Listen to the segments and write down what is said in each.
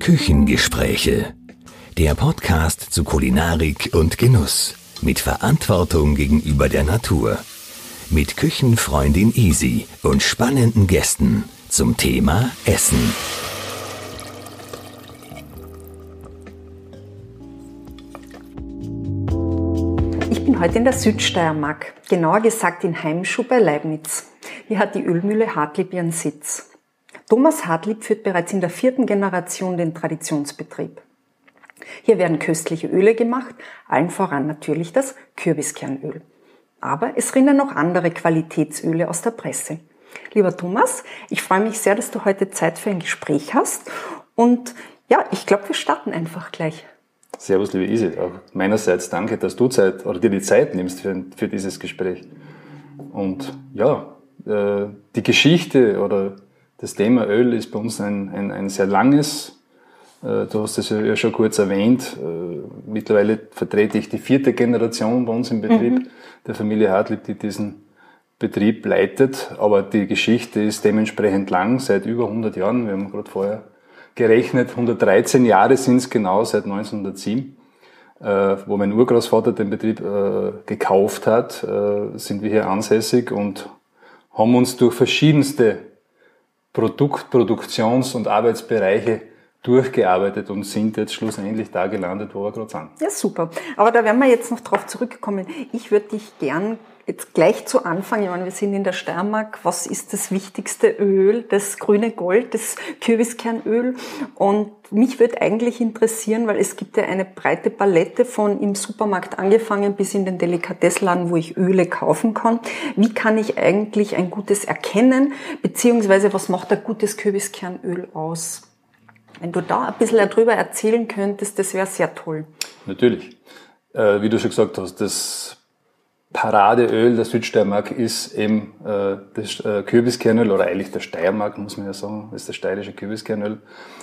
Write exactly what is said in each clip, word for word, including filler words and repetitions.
Küchengespräche. Der Podcast zu Kulinarik und Genuss. Mit Verantwortung gegenüber der Natur. Mit Küchenfreundin Isi und spannenden Gästen zum Thema Essen. Ich bin heute in der Südsteiermark, genauer gesagt in Heimschuh bei Leibnitz. Hier hat die Ölmühle Hartlieb ihren Sitz. Thomas Hartlieb führt bereits in der vierten Generation den Traditionsbetrieb. Hier werden köstliche Öle gemacht, allen voran natürlich das Kürbiskernöl. Aber es rinnen noch andere Qualitätsöle aus der Presse. Lieber Thomas, ich freue mich sehr, dass du heute Zeit für ein Gespräch hast. Und ja, ich glaube, wir starten einfach gleich. Servus, liebe Isi. Auch meinerseits danke, dass du Zeit oder dir die Zeit nimmst für, für dieses Gespräch. Und ja, äh, die Geschichte oder das Thema Öl ist bei uns ein, ein, ein sehr langes. Äh, du hast es ja schon kurz erwähnt. Äh, mittlerweile vertrete ich die vierte Generation bei uns im Betrieb, mhm. der Familie Hartlieb, die diesen Betrieb leitet. Aber die Geschichte ist dementsprechend lang, seit über hundert Jahren. Wir haben gerade vorher gerechnet, hundertdreizehn Jahre sind es genau, seit neunzehnhundertsieben, äh, wo mein Urgroßvater den Betrieb äh, gekauft hat, äh, sind wir hier ansässig und haben uns durch verschiedenste Produkt-, Produktions- und Arbeitsbereiche durchgearbeitet und sind jetzt schlussendlich da gelandet, wo wir gerade sind. Ja, super. Aber da werden wir jetzt noch drauf zurückkommen. Ich würde dich gern jetzt gleich zu Anfang, ich meine, wir sind in der Steiermark, was ist das wichtigste Öl? Das grüne Gold, das Kürbiskernöl. Und mich würde eigentlich interessieren, weil es gibt ja eine breite Palette von im Supermarkt angefangen bis in den Delikatessladen, wo ich Öle kaufen kann. Wie kann ich eigentlich ein gutes erkennen? Beziehungsweise was macht ein gutes Kürbiskernöl aus? Wenn du da ein bisschen darüber erzählen könntest, das wäre sehr toll. Natürlich. Äh, wie du schon gesagt hast, das Paradeöl der Südsteiermark ist eben äh, das äh, Kürbiskernöl, oder eigentlich der Steiermark, muss man ja sagen, ist das steirische Kürbiskernöl.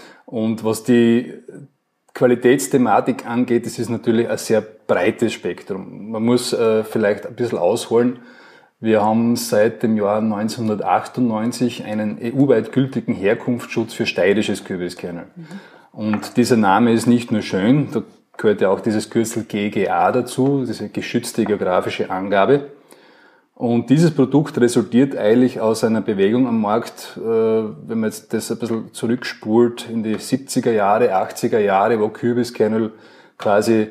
Und was die Qualitätsthematik angeht, das ist natürlich ein sehr breites Spektrum. Man muss äh, vielleicht ein bisschen ausholen. Wir haben seit dem Jahr neunzehnhundertachtundneunzig einen E U-weit gültigen Herkunftsschutz für steirisches Kürbiskernöl. Mhm. Und dieser Name ist nicht nur schön, da gehört ja auch dieses Kürzel G G A dazu, diese geschützte geografische Angabe. Und dieses Produkt resultiert eigentlich aus einer Bewegung am Markt, äh, wenn man jetzt das ein bisschen zurückspult in die siebziger Jahre, achtziger Jahre, wo Kürbiskernöl quasi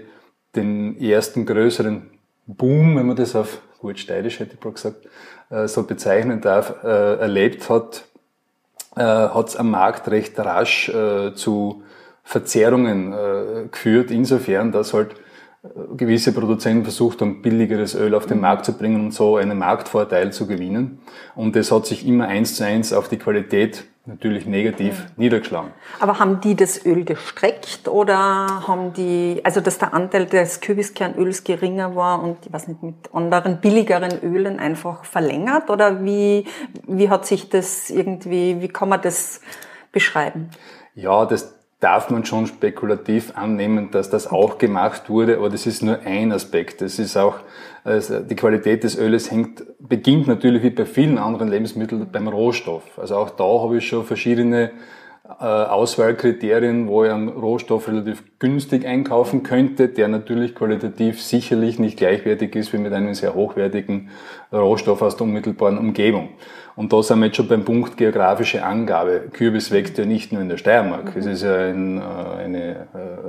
den ersten größeren Boom, wenn man das auf gut steirisch, hätte ich mal gesagt, äh, so bezeichnen darf, äh, erlebt hat, äh, hat es am Markt recht rasch äh, zu Verzerrungen äh, geführt, insofern, dass halt äh, gewisse Produzenten versucht haben, billigeres Öl auf den mhm. Markt zu bringen und so einen Marktvorteil zu gewinnen. Und das hat sich immer eins zu eins auf die Qualität natürlich negativ mhm. niedergeschlagen. Aber haben die das Öl gestreckt oder haben die, also dass der Anteil des Kürbiskernöls geringer war und, ich weiß nicht, mit anderen billigeren Ölen einfach verlängert? Oder wie, wie hat sich das irgendwie, wie kann man das beschreiben? Ja, das darf man schon spekulativ annehmen, dass das auch gemacht wurde, aber das ist nur ein Aspekt. Das ist auch, also die Qualität des Öles hängt, beginnt natürlich wie bei vielen anderen Lebensmitteln beim Rohstoff. Also auch da habe ich schon verschiedene äh, Auswahlkriterien, wo ich einen Rohstoff relativ günstig einkaufen könnte, der natürlich qualitativ sicherlich nicht gleichwertig ist wie mit einem sehr hochwertigen Rohstoff aus der unmittelbaren Umgebung. Und da sind wir jetzt schon beim Punkt geografische Angabe. Kürbis wächst ja nicht nur in der Steiermark. Es ist ja ein, eine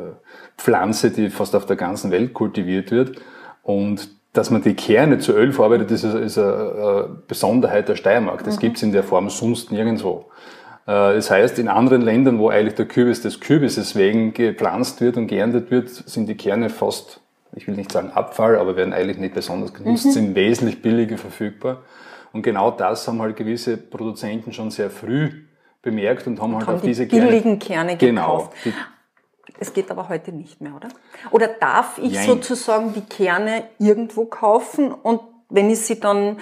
Pflanze, die fast auf der ganzen Welt kultiviert wird. Und dass man die Kerne zu Öl verarbeitet, das ist eine Besonderheit der Steiermark. Das gibt es in der Form sonst nirgendwo. Das heißt, in anderen Ländern, wo eigentlich der Kürbis des Kürbises wegen gepflanzt wird und geerntet wird, sind die Kerne fast, ich will nicht sagen Abfall, aber werden eigentlich nicht besonders genutzt, mhm. sind wesentlich billiger verfügbar. Und genau das haben halt gewisse Produzenten schon sehr früh bemerkt und haben und halt haben auf die diese billigen Kerne, Kerne gekauft. Genau. Es geht aber heute nicht mehr, oder? Oder darf ich Nein. sozusagen die Kerne irgendwo kaufen und wenn ich sie dann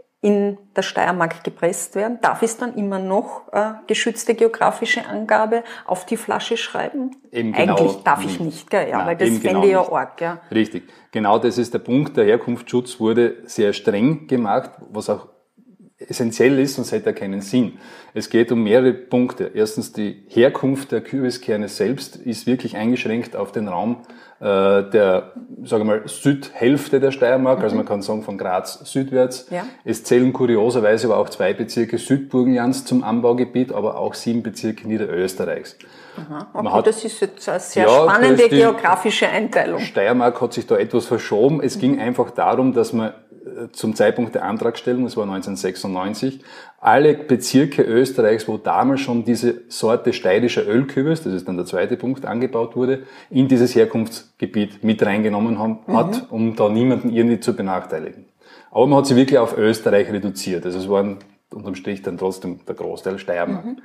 in der Steiermark gepresst werden, darf ich dann immer noch äh, geschützte geografische Angabe auf die Flasche schreiben? Eben genau Eigentlich darf nicht. ich nicht, gell? Ja, Nein, weil das eben fände genau ich ja nicht. arg. Ja. Richtig, genau das ist der Punkt. Der Herkunftsschutz wurde sehr streng gemacht, was auch essentiell ist, sonst hätte er keinen Sinn. Es geht um mehrere Punkte. Erstens, die Herkunft der Kürbiskerne selbst ist wirklich eingeschränkt auf den Raum äh, der, sagen wir mal, Südhälfte der Steiermark, mhm. also man kann sagen von Graz südwärts. Ja. Es zählen kurioserweise aber auch zwei Bezirke Südburgenlands zum Anbaugebiet, aber auch sieben Bezirke Niederösterreichs. Aha, okay, hat, das ist jetzt eine sehr ja, spannende geografische Einteilung. Steiermark hat sich da etwas verschoben. Es mhm. ging einfach darum, dass man zum Zeitpunkt der Antragstellung, das war neunzehnhundertsechsundneunzig, alle Bezirke Österreichs, wo damals schon diese Sorte steirischer Ölkürbis, das ist dann der zweite Punkt, angebaut wurde, in dieses Herkunftsgebiet mit reingenommen haben, mhm. hat, um da niemanden irgendwie zu benachteiligen. Aber man hat sie wirklich auf Österreich reduziert. Also es waren unterm Strich dann trotzdem der Großteil Steiermark. Mhm.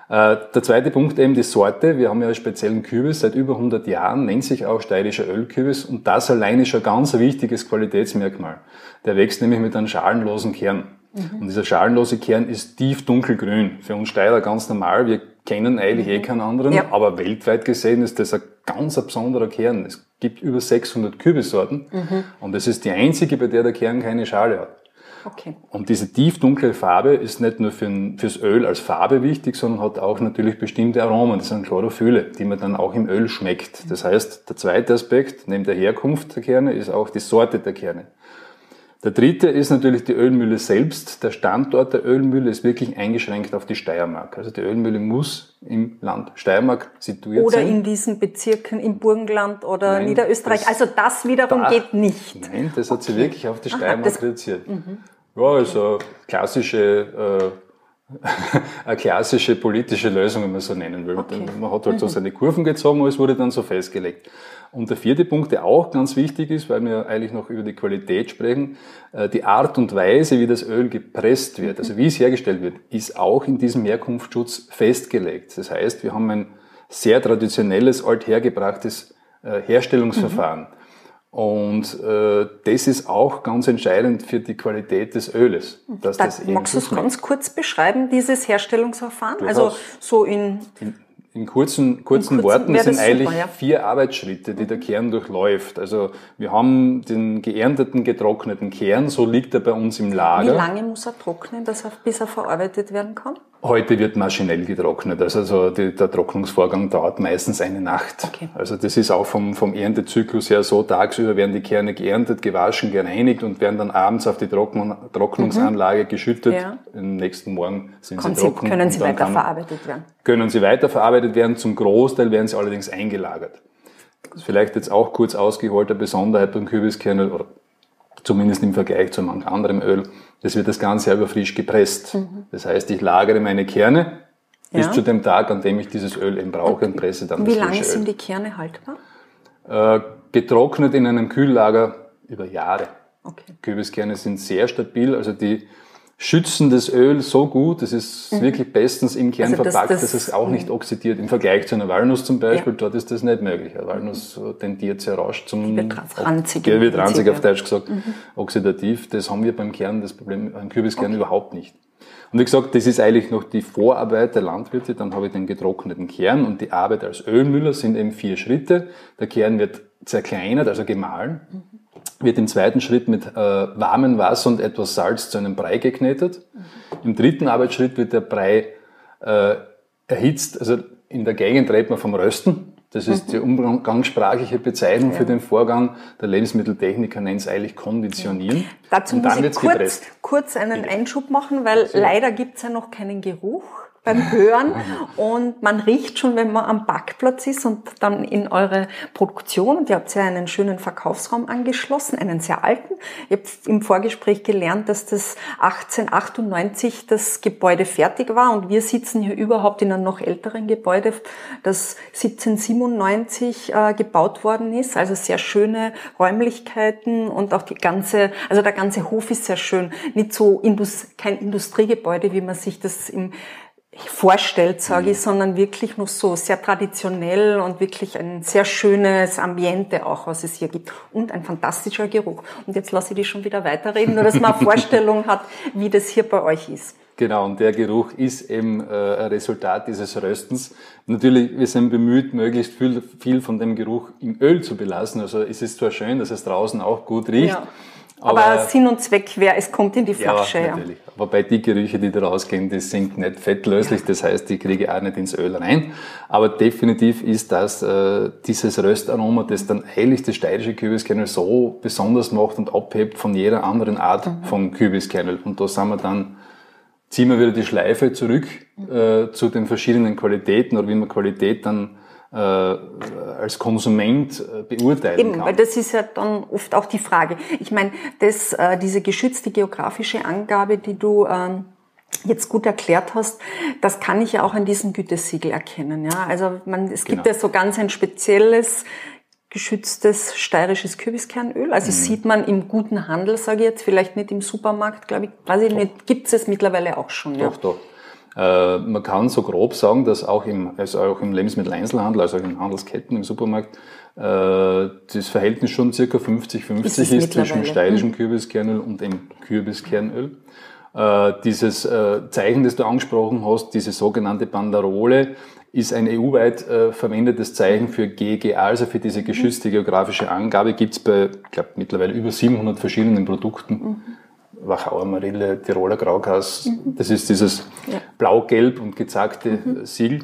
Der zweite Punkt eben die Sorte. Wir haben ja einen speziellen Kürbis seit über hundert Jahren, nennt sich auch steirischer Ölkürbis und das alleine ist schon ganz ein wichtiges Qualitätsmerkmal. Der wächst nämlich mit einem schalenlosen Kern. Mhm. Und dieser schalenlose Kern ist tief dunkelgrün. Für uns Steirer ganz normal. Wir kennen eigentlich eh keinen anderen, ja. aber weltweit gesehen ist das ein ganz ein besonderer Kern. Es gibt über sechshundert Kürbissorten mhm. und das ist die einzige, bei der der Kern keine Schale hat. Okay. Und diese tiefdunkle Farbe ist nicht nur für ein, fürs Öl als Farbe wichtig, sondern hat auch natürlich bestimmte Aromen, das sind Chlorophylle, die man dann auch im Öl schmeckt. Das heißt, der zweite Aspekt, neben der Herkunft der Kerne, ist auch die Sorte der Kerne. Der dritte ist natürlich die Ölmühle selbst. Der Standort der Ölmühle ist wirklich eingeschränkt auf die Steiermark. Also die Ölmühle muss im Land Steiermark situiert oder sein. Oder in diesen Bezirken im Burgenland oder Nein, Niederösterreich. Das, also das wiederum da, geht nicht. Nein, das hat okay. sie wirklich auf die Steiermark Aha, reduziert. Mhm. Ja, also klassische, äh, eine klassische politische Lösung, wenn man so nennen will. Okay. Man hat halt so seine Kurven gezogen, aber es wurde dann so festgelegt. Und der vierte Punkt, der auch ganz wichtig ist, weil wir eigentlich noch über die Qualität sprechen, die Art und Weise, wie das Öl gepresst wird, also wie es hergestellt wird, ist auch in diesem Herkunftsschutz festgelegt. Das heißt, wir haben ein sehr traditionelles, althergebrachtes Herstellungsverfahren. Mhm. Und äh, das ist auch ganz entscheidend für die Qualität des Öles. Dass da, das magst du es ganz kurz beschreiben, dieses Herstellungsverfahren? Du also so in... in In kurzen, kurzen, kurzen Worten sind super, eigentlich ja. vier Arbeitsschritte, die der Kern durchläuft. Also wir haben den geernteten, getrockneten Kern, so liegt er bei uns im Lager. Wie lange muss er trocknen, dass er, bis er verarbeitet werden kann? Heute wird maschinell getrocknet, also, also die, der Trocknungsvorgang dauert meistens eine Nacht. Okay. Also das ist auch vom, vom Erntezyklus her so, tagsüber werden die Kerne geerntet, gewaschen, gereinigt und werden dann abends auf die Trocknung, Trocknungsanlage mhm. geschüttet. Ja. Am nächsten Morgen sind Kommt sie trocken. Können sie weiterverarbeitet werden? Können sie weiterverarbeitet werden, zum Großteil werden sie allerdings eingelagert. Das ist vielleicht jetzt auch kurz ausgeholt, eine Besonderheit beim Kürbiskernöl, oder zumindest im Vergleich zu manch anderem Öl, das wird das Ganze aber frisch gepresst. Mhm. Das heißt, ich lagere meine Kerne ja. bis zu dem Tag, an dem ich dieses Öl eben brauche und presse dann Wie das frische Öl. Wie lange sind die Kerne haltbar? Äh, getrocknet in einem Kühllager über Jahre. Okay. Kürbiskerne sind sehr stabil, also die schützen das Öl so gut, das ist mhm. wirklich bestens im Kern also das, verpackt, das, dass es auch nicht oxidiert. Im Vergleich zu einer Walnuss zum Beispiel, ja. dort ist das nicht möglich. Eine Walnuss tendiert sehr rasch zum... Die wird ranzig. Die wird ranzig auf Deutsch gesagt, mhm. oxidativ. Das haben wir beim Kern, das Problem beim Kürbiskern okay. überhaupt nicht. Und wie gesagt, das ist eigentlich noch die Vorarbeit der Landwirte. Dann habe ich den getrockneten Kern und die Arbeit als Ölmüller sind eben vier Schritte. Der Kern wird zerkleinert, also gemahlen. Mhm. Wird im zweiten Schritt mit äh, warmem Wasser und etwas Salz zu einem Brei geknetet. Mhm. Im dritten Arbeitsschritt wird der Brei äh, erhitzt, also in der Gegend redet man vom Rösten. Das ist mhm. die umgangssprachliche Bezeichnung ja. für den Vorgang. Der Lebensmitteltechniker nennt es eigentlich Konditionieren. Ja. Dazu und dann muss ich kurz, kurz einen Bitte. Einschub machen, weil also. leider gibt es ja noch keinen Geruch beim Hören und man riecht schon, wenn man am Backplatz ist und dann in eure Produktion, und ihr habt ja einen schönen Verkaufsraum angeschlossen, einen sehr alten. Ich habe im Vorgespräch gelernt, dass das achtzehnhundertachtundneunzig das Gebäude fertig war und wir sitzen hier überhaupt in einem noch älteren Gebäude, das siebzehnhundertsiebenundneunzig äh, gebaut worden ist, also sehr schöne Räumlichkeiten und auch die ganze, also der ganze Hof ist sehr schön, nicht so Indus, kein Industriegebäude, wie man sich das im vorstellt, sage ich, sondern wirklich noch so sehr traditionell und wirklich ein sehr schönes Ambiente auch, was es hier gibt. Und ein fantastischer Geruch. Und jetzt lasse ich dich schon wieder weiterreden, nur dass man eine Vorstellung hat, wie das hier bei euch ist. Genau, und der Geruch ist eben äh, ein Resultat dieses Röstens. Natürlich, wir sind bemüht, möglichst viel, viel von dem Geruch im Öl zu belassen. Also es ist zwar schön, dass es draußen auch gut riecht, ja. Aber, Aber Sinn und Zweck wäre, es kommt in die Flasche. Ja, natürlich. Ja. Wobei die Gerüche, die da rausgehen, die sind nicht fettlöslich, ja. Das heißt, die kriege ich auch nicht ins Öl rein. Aber definitiv ist das äh, dieses Röstaroma, das dann eigentlich das steirische Kürbiskernöl so besonders macht und abhebt von jeder anderen Art mhm. von Kürbiskernöl. Und da sind wir dann, ziehen wir wieder die Schleife zurück äh, zu den verschiedenen Qualitäten oder wie man Qualität dann äh, als Konsument äh, beurteilen Eben, kann. Weil das ist ja dann oft auch die Frage. Ich meine, das, äh, diese geschützte geografische Angabe, die du ähm, jetzt gut erklärt hast, das kann ich ja auch an diesem Gütesiegel erkennen. Ja, also man, es gibt genau. ja so ganz ein spezielles geschütztes steirisches Kürbiskernöl. Also mhm. sieht man im guten Handel, sage ich jetzt, vielleicht nicht im Supermarkt, glaube ich, weiß ich nicht, gibt es mittlerweile auch schon. Doch, ja. doch. Äh, man kann so grob sagen, dass auch im, also auch im Lebensmitteleinzelhandel, also auch in Handelsketten, im Supermarkt, äh, das Verhältnis schon circa fünfzig fünfzig ist, ist zwischen steirischem mhm. Kürbiskernöl und dem Kürbiskernöl. Äh, dieses äh, Zeichen, das du angesprochen hast, diese sogenannte Banderole, ist ein E U-weit äh, verwendetes Zeichen für G G A, also für diese geschützte geografische Angabe, gibt es bei, ich glaube, mittlerweile über siebenhundert verschiedenen Produkten. Mhm. Wachauer Marille, Tiroler Graukaus, mhm. das ist dieses ja. blau-gelb und gezackte mhm. Siegel.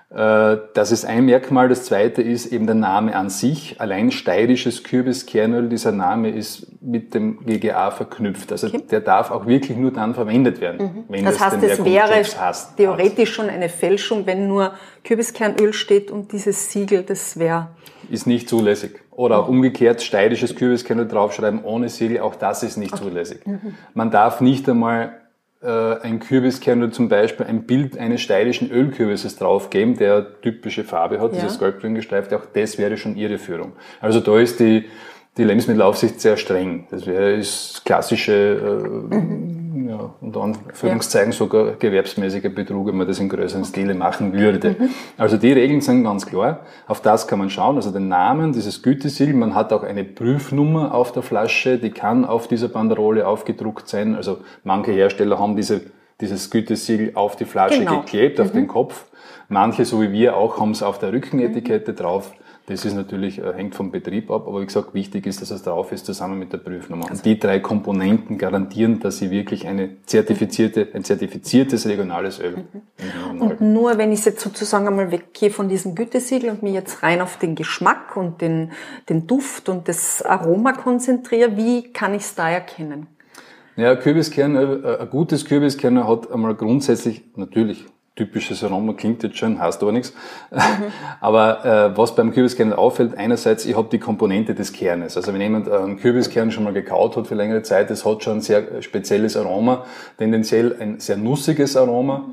Das ist ein Merkmal. Das zweite ist eben der Name an sich. Allein steirisches Kürbiskernöl, dieser Name ist mit dem G G A verknüpft. Also okay. der darf auch wirklich nur dann verwendet werden, mhm. wenn das, das heißt, es wäre hast, theoretisch schon eine Fälschung, wenn nur Kürbiskernöl steht und dieses Siegel, das wäre... Ist nicht zulässig. Oder auch umgekehrt, steirisches Kürbiskernöl draufschreiben ohne Siegel, auch das ist nicht okay. zulässig. Mhm. Man darf nicht einmal ein Kürbiskernöl zum Beispiel ein Bild eines steirischen Ölkürbisses draufgeben, der typische Farbe hat, ja. dieses goldgrün gestreifte, auch das wäre schon Irreführung. Also da ist die, die Lebensmittelaufsicht sehr streng. Das wäre ist klassische, äh, mhm. ja, unter Anführungszeichen ja. sogar gewerbsmäßiger Betrug, wenn man das in größeren Stile machen würde. Mhm. Also die Regeln sind ganz klar. Auf das kann man schauen. Also den Namen, dieses Gütesiegel, man hat auch eine Prüfnummer auf der Flasche, die kann auf dieser Banderole aufgedruckt sein. Also manche Hersteller haben diese, dieses Gütesiegel auf die Flasche genau. geklebt, auf mhm. den Kopf. Manche, so wie wir auch, haben es auf der Rückenetikette mhm. drauf. Das ist natürlich, äh, hängt vom Betrieb ab, aber wie gesagt, wichtig ist, dass es drauf ist, zusammen mit der Prüfnummer. Und die drei Komponenten garantieren, dass sie wirklich eine zertifizierte, ein zertifiziertes regionales Öl mhm. Und nur, wenn ich jetzt sozusagen einmal weggehe von diesem Gütesiegel und mich jetzt rein auf den Geschmack und den, den Duft und das Aroma konzentriere, wie kann ich es da erkennen? Ja, Kürbiskernöl, ein gutes Kürbiskernöl hat einmal grundsätzlich, natürlich, typisches Aroma, klingt jetzt schön, heißt aber nichts. Mhm. Aber äh, was beim Kürbiskernöl auffällt, einerseits, ich habe die Komponente des Kernes. Also wenn jemand einen Kürbiskern schon mal gekaut hat für längere Zeit, das hat schon ein sehr spezielles Aroma, tendenziell ein sehr nussiges Aroma.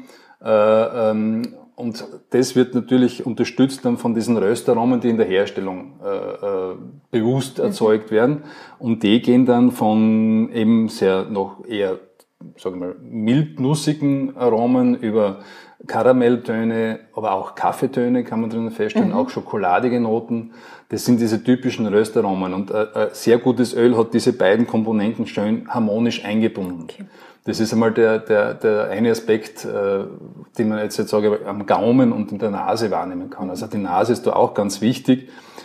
Äh, ähm, und das wird natürlich unterstützt dann von diesen Röstaromen, die in der Herstellung äh, äh, bewusst mhm. erzeugt werden. Und die gehen dann von eben sehr noch eher, sagen wir mal, mild-nussigen Aromen über Karamelltöne, aber auch Kaffeetöne kann man drinnen feststellen, mhm. auch schokoladige Noten. Das sind diese typischen Röstaromen. Und ein sehr gutes Öl hat diese beiden Komponenten schön harmonisch eingebunden. Okay. Das ist einmal der, der, der eine Aspekt, äh, den man jetzt, jetzt sage, am Gaumen und in der Nase wahrnehmen kann. Also die Nase ist da auch ganz wichtig.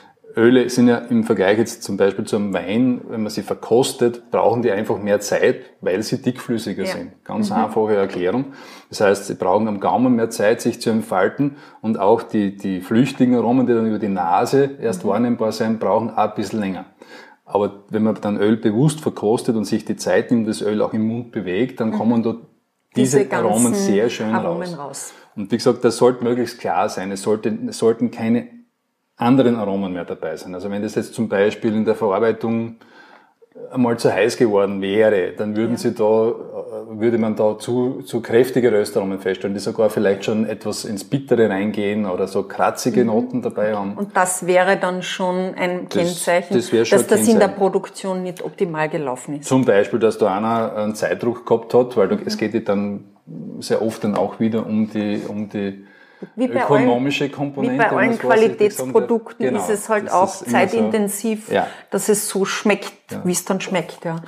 Öle sind ja im Vergleich jetzt zum Beispiel zu einem Wein, wenn man sie verkostet, brauchen die einfach mehr Zeit, weil sie dickflüssiger ja. sind. Ganz mhm. einfache Erklärung. Das heißt, sie brauchen am Gaumen mehr Zeit, sich zu entfalten, und auch die, die flüchtigen Aromen, die dann über die Nase erst mhm. wahrnehmbar sein, brauchen auch ein bisschen länger. Aber wenn man dann Öl bewusst verkostet und sich die Zeit nimmt, das Öl auch im Mund bewegt, dann mhm. kommen dort diese, diese Aromen sehr schön Aromen raus. raus. Und wie gesagt, das sollte möglichst klar sein. Es, sollte, es sollten keine anderen Aromen mehr dabei sein. Also wenn das jetzt zum Beispiel in der Verarbeitung einmal zu heiß geworden wäre, dann würden ja. sie da, würde man da zu, zu kräftige Röstaromen feststellen, die sogar vielleicht schon etwas ins Bittere reingehen oder so kratzige mhm. Noten dabei haben. Und das wäre dann schon ein Kennzeichen, das, das dass das Kennzeichen. in der Produktion nicht optimal gelaufen ist. Zum Beispiel, dass da einer einen Zeitdruck gehabt hat, weil mhm. es geht ja dann sehr oft dann auch wieder um die, um die Wie bei ökonomische allen, Komponente. Wie bei allen Qualitätsprodukten genau, ist es halt auch zeitintensiv, so, ja. dass es so schmeckt, ja. wie es dann schmeckt. Ja.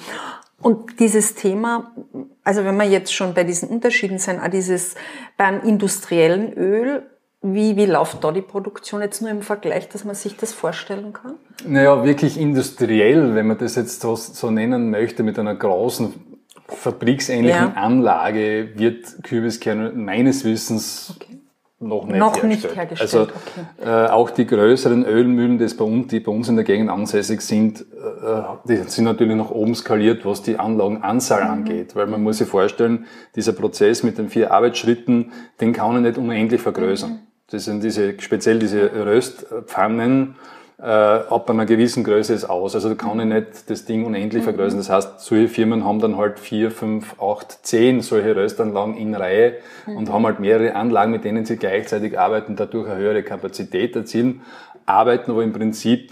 Und dieses Thema, also wenn wir jetzt schon bei diesen Unterschieden sind, auch dieses beim industriellen Öl, Wie, wie läuft da die Produktion jetzt nur im Vergleich, dass man sich das vorstellen kann? Naja, wirklich industriell, wenn man das jetzt so, so nennen möchte, mit einer großen fabriksähnlichen ja. Anlage wird Kürbiskernöl meines Wissens okay. noch nicht noch hergestellt. Nicht hergestellt. Also okay. äh, auch die größeren Ölmühlen, das bei uns, die bei uns in der Gegend ansässig sind, äh, die sind natürlich nach oben skaliert, was die Anlagenanzahl mhm. angeht. Weil man muss sich vorstellen, dieser Prozess mit den vier Arbeitsschritten, den kann man nicht unendlich vergrößern. Mhm. Das sind diese, speziell diese Röstpfannen, äh, ab einer gewissen Größe ist aus. Also da kann ich nicht das Ding unendlich mhm. vergrößern. Das heißt, solche Firmen haben dann halt vier, fünf, acht, zehn solche Röstanlagen in Reihe mhm. und haben halt mehrere Anlagen, mit denen sie gleichzeitig arbeiten, dadurch eine höhere Kapazität erzielen, arbeiten aber im Prinzip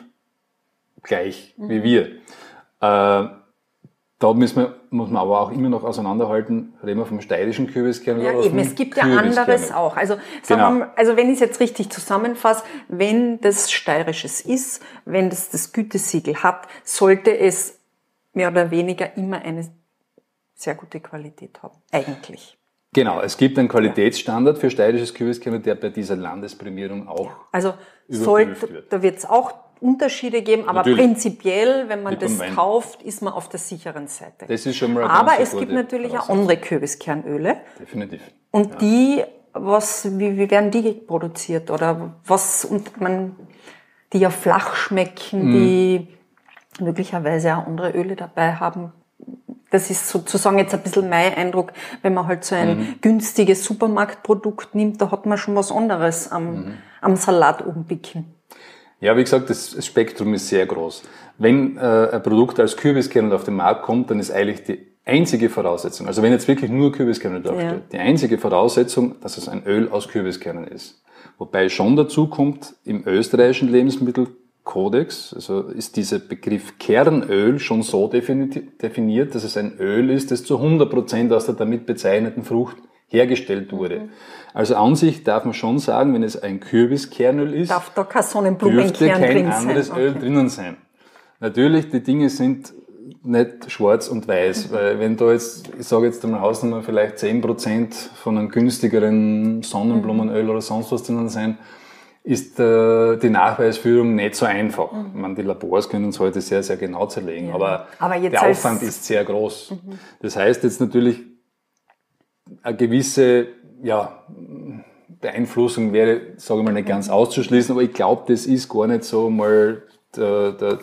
gleich mhm. wie wir. Äh, Da müssen wir, muss man aber auch immer noch auseinanderhalten, reden wir vom steirischen Kürbiskernöl ja, oder eben, es gibt ja anderes auch. Also, sagen genau. wir mal, also wenn ich es jetzt richtig zusammenfasse, wenn das steirisches ist, wenn das das Gütesiegel hat, sollte es mehr oder weniger immer eine sehr gute Qualität haben, eigentlich. Genau, es gibt einen Qualitätsstandard für steirisches Kürbiskernöl, der bei dieser Landesprämierung auch ja, also überprüft sollte, wird. Da wird es auch Unterschiede geben, aber natürlich. Prinzipiell, wenn man Mit das Wein. kauft, ist man auf der sicheren Seite. Das ist schon mal eine aber ganz es gibt natürlich auch andere Kürbiskernöle. Definitiv. Und ja. die, was, wie, wie werden die produziert? Oder was, und man, die ja flach schmecken, mm. die möglicherweise auch andere Öle dabei haben. Das ist sozusagen jetzt ein bisschen mein Eindruck, wenn man halt so ein mm. günstiges Supermarktprodukt nimmt, da hat man schon was anderes am, mm. am Salat umbicken. Ja, wie gesagt, das Spektrum ist sehr groß. Wenn äh, ein Produkt als Kürbiskernöl auf den Markt kommt, dann ist eigentlich die einzige Voraussetzung, also wenn jetzt wirklich nur Kürbiskernöl draufsteht, ja. die einzige Voraussetzung, dass es ein Öl aus Kürbiskernen ist. Wobei schon dazu kommt, im österreichischen Lebensmittelkodex, also ist dieser Begriff Kernöl schon so definiert, dass es ein Öl ist, das zu hundert Prozent aus der damit bezeichneten Frucht hergestellt wurde. Mhm. Also an sich darf man schon sagen, wenn es ein Kürbiskernöl ist, darf da kein Sonnenblumenkern dürfte kein drin anderes sein. Öl Okay. drinnen sein. Natürlich, die Dinge sind nicht schwarz und weiß, mhm. weil wenn da jetzt, ich sage jetzt einmal Hausnummer, vielleicht zehn Prozent von einem günstigeren Sonnenblumenöl mhm. oder sonst was drinnen sein, ist äh, die Nachweisführung nicht so einfach. Mhm. Ich meine, die Labors können es heute sehr, sehr genau zerlegen, ja. aber, aber jetzt der Aufwand ist sehr groß. Mhm. Das heißt jetzt natürlich, eine gewisse ja, Beeinflussung wäre, sage ich mal, nicht ganz auszuschließen, aber ich glaube, das ist gar nicht so mal der, der,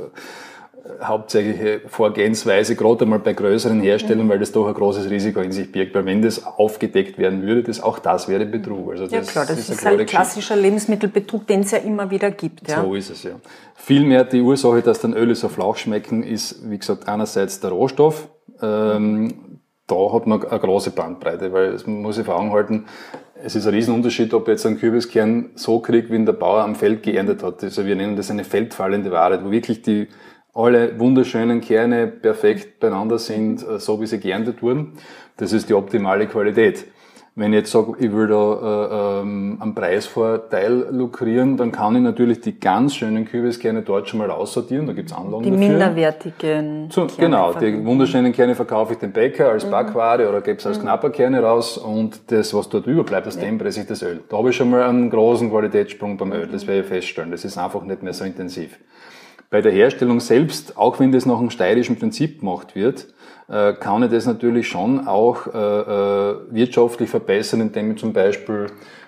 der hauptsächliche Vorgehensweise, gerade einmal bei größeren Herstellern, weil das doch ein großes Risiko in sich birgt, weil wenn das aufgedeckt werden würde, das, auch das wäre Betrug. Also das ja klar, das ist, ist ein klassischer Lebensmittelbetrug, den es ja immer wieder gibt. Ja. So ist es, ja. Vielmehr die Ursache, dass dann Öle so flach schmecken, ist, wie gesagt, einerseits der Rohstoff, ähm, da hat man eine große Bandbreite, weil man muss sich vor Augen halten, es ist ein Riesenunterschied, ob ich jetzt einen Kürbiskern so kriege, wie ihn der Bauer am Feld geerntet hat. Also wir nennen das eine feldfallende Ware, wo wirklich die alle wunderschönen Kerne perfekt beieinander sind, so wie sie geerntet wurden. Das ist die optimale Qualität. Wenn ich jetzt sage, ich will da äh, ähm, einen Preisvorteil lukrieren, dann kann ich natürlich die ganz schönen Kürbiskerne dort schon mal aussortieren. Da gibt's Anlagen die dafür. Die minderwertigen so, Genau, die wunderschönen Kerne verkaufe ich dem Bäcker als mhm. Backware oder gebe es als mhm. Knapperkerne raus und das, was dort überbleibt, aus ja. dem presse ich das Öl. Da habe ich schon mal einen großen Qualitätssprung beim Öl, das werde ich feststellen. Das ist einfach nicht mehr so intensiv. Bei der Herstellung selbst, auch wenn das nach einem steirischen Prinzip gemacht wird, kann ich das natürlich schon auch äh, wirtschaftlich verbessern, indem ich zum Beispiel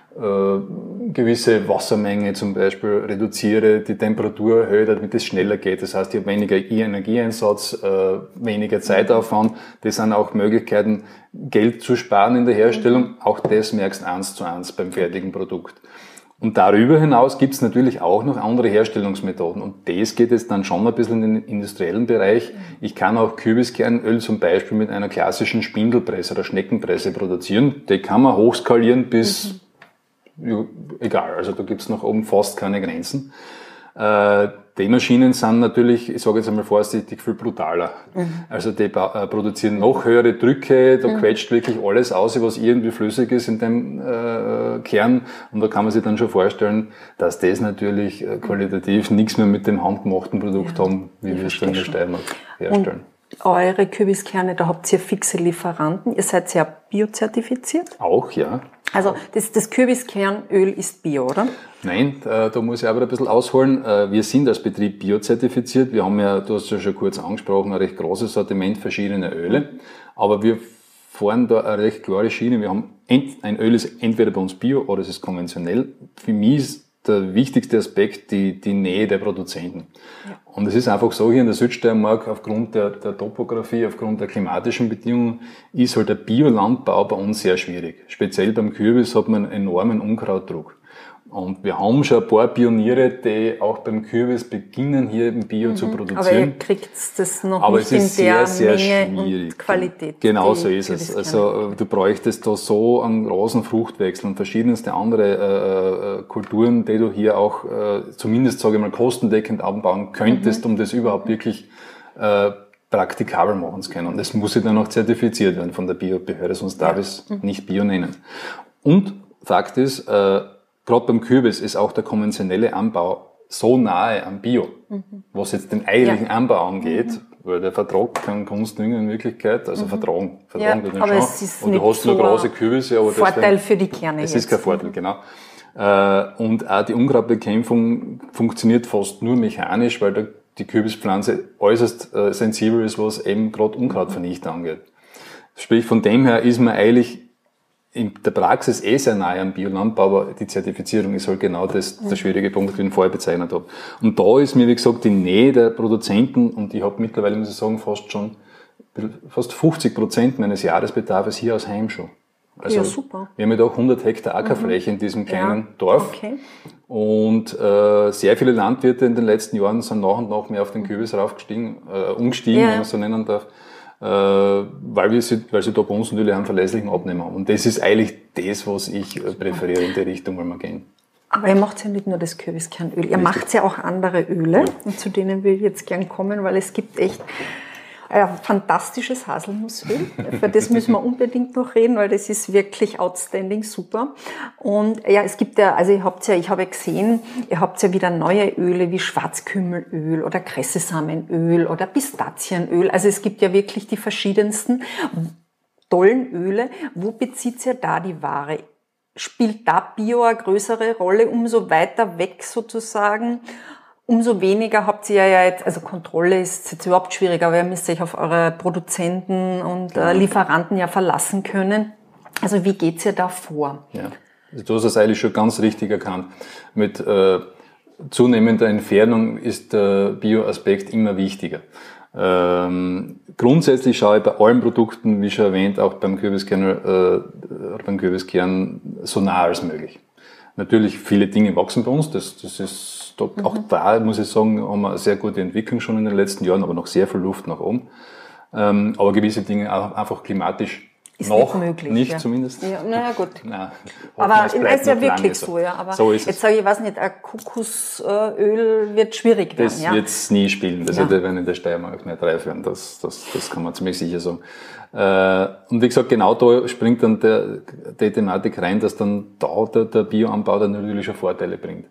äh, gewisse Wassermenge zum Beispiel reduziere, die Temperatur erhöhe, damit es schneller geht. Das heißt, ich habe weniger Energieeinsatz, äh, weniger Zeitaufwand. Das sind auch Möglichkeiten, Geld zu sparen in der Herstellung. Auch das merkst du eins zu eins beim fertigen Produkt. Und darüber hinaus gibt es natürlich auch noch andere Herstellungsmethoden. Und das geht jetzt dann schon ein bisschen in den industriellen Bereich. Ich kann auch Kürbiskernöl zum Beispiel mit einer klassischen Spindelpresse oder Schneckenpresse produzieren. Die kann man hochskalieren bis, mhm. ja, egal, also da gibt es nach oben fast keine Grenzen. Äh, die Maschinen sind natürlich, ich sage jetzt einmal vorsichtig, viel brutaler. Mhm. Also die äh, produzieren noch höhere Drücke, da mhm. quetscht wirklich alles aus, was irgendwie flüssig ist in dem äh, Kern. Und da kann man sich dann schon vorstellen, dass das natürlich äh, qualitativ nichts mehr mit dem handgemachten Produkt ja. haben, wie ja, wir es dann in der Steiermark herstellen. eure Kürbiskerne, da habt ihr fixe Lieferanten. Ihr seid sehr biozertifiziert. Auch, ja. Also das, das Kürbiskernöl ist bio, oder? Nein, da, da muss ich aber ein bisschen ausholen. Wir sind als Betrieb biozertifiziert. Wir haben ja, du hast ja schon kurz angesprochen, ein recht großes Sortiment verschiedener Öle. Aber wir fahren da eine recht klare Schiene. Wir haben ein Öl ist entweder bei uns bio oder es ist konventionell. Für mich ist der wichtigste Aspekt die, die Nähe der Produzenten. Ja. Und es ist einfach so, hier in der Südsteiermark, aufgrund der, der Topografie, aufgrund der klimatischen Bedingungen, ist halt der Biolandbau bei uns sehr schwierig. Speziell beim Kürbis hat man einen enormen Unkrautdruck. Und wir haben schon ein paar Pioniere, die auch beim Kürbis beginnen, hier im Bio mhm. zu produzieren. Aber ihr kriegt das noch Aber nicht es ist in der sehr, sehr Menge schwierig. Und Qualität. Genau so ist es. Also du bräuchtest da so einen großen Fruchtwechsel und verschiedenste andere äh, Kulturen, die du hier auch äh, zumindest, sage ich mal, kostendeckend anbauen könntest, mhm. um das überhaupt wirklich äh, praktikabel machen zu können. Und das muss ja dann auch zertifiziert werden von der Biobehörde, sonst darf ja. ich es mhm. nicht Bio nennen. Und Fakt ist, äh, gerade beim Kürbis ist auch der konventionelle Anbau so nahe am Bio, mhm. was jetzt den eigentlichen ja. Anbau angeht, mhm. weil der vertragt keinen Kunstdünger in Wirklichkeit, also mhm. vertragen, vertragen ja, den aber schon. Es ist und du hast so nur große Kürbisse, aber Vorteil deswegen, für die Kerne. Es ist kein Vorteil, genau. Und auch die Unkrautbekämpfung funktioniert fast nur mechanisch, weil der, die Kürbispflanze äußerst sensibel ist, was eben gerade Unkrautvernichter angeht. Sprich, von dem her ist man eigentlich in der Praxis eh sehr nahe am Biolandbau, aber die Zertifizierung ist halt genau das, der schwierige Punkt, den ich vorher bezeichnet habe. Und da ist mir, wie gesagt, die Nähe der Produzenten, und ich habe mittlerweile, muss ich sagen, fast schon, fast fünfzig Prozent meines Jahresbedarfs hier aus Heim schon. Also, ja, super. Wir haben ja doch hundert Hektar Ackerfläche mhm. in diesem kleinen ja. Dorf. Okay. Und äh, sehr viele Landwirte in den letzten Jahren sind nach und nach mehr auf den Kürbis raufgestiegen, äh, umgestiegen, ja. wenn man es so nennen darf. Weil wir sie, weil sie da bei uns natürlich einen verlässlichen Abnehmer haben. Und das ist eigentlich das, was ich präferiere in die Richtung, wo wir gehen. Aber ihr macht ja nicht nur das Kürbiskernöl, ihr macht ja auch andere Öle. Ja. Und zu denen will ich jetzt gern kommen, weil es gibt echt ein fantastisches Haselnussöl. Für das müssen wir unbedingt noch reden, weil das ist wirklich outstanding super. Und ja, es gibt ja, also ihr habt ja, ich habe gesehen, ihr habt ja wieder neue Öle wie Schwarzkümmelöl oder Kressesamenöl oder Pistazienöl. Also es gibt ja wirklich die verschiedensten tollen Öle. Wo bezieht ihr da die Ware? Spielt da Bio eine größere Rolle, umso weiter weg sozusagen? Umso weniger habt ihr ja jetzt, also Kontrolle ist jetzt überhaupt schwieriger, aber ihr müsst euch auf eure Produzenten und äh, Lieferanten ja verlassen können. Also wie geht's ihr da vor? Ja, also du hast es eigentlich schon ganz richtig erkannt. Mit äh, zunehmender Entfernung ist der Bio-Aspekt immer wichtiger. Ähm, grundsätzlich schaue ich bei allen Produkten, wie schon erwähnt, auch beim Kürbiskern, äh, beim Kürbiskern so nah als möglich. Natürlich, viele Dinge wachsen bei uns, das, das ist Mhm. Auch da, muss ich sagen, haben wir eine sehr gute Entwicklung schon in den letzten Jahren, aber noch sehr viel Luft nach oben. Ähm, aber gewisse Dinge auch einfach klimatisch ist noch nicht möglich. Nicht ja. zumindest. Ja, naja, gut. Nein, aber es ist ja wirklich so, ja. Aber so ist jetzt es. sage ich, ich weiß nicht, ein Kokosöl wird schwierig werden. Das ja. wird es nie spielen. Das ja. wird in der Steiermark nicht reif werden. Das, das, das kann man ziemlich sicher sagen. Und wie gesagt, genau da springt dann der, die Thematik rein, dass dann da der, der Bioanbau dann natürlich schon Vorteile bringt.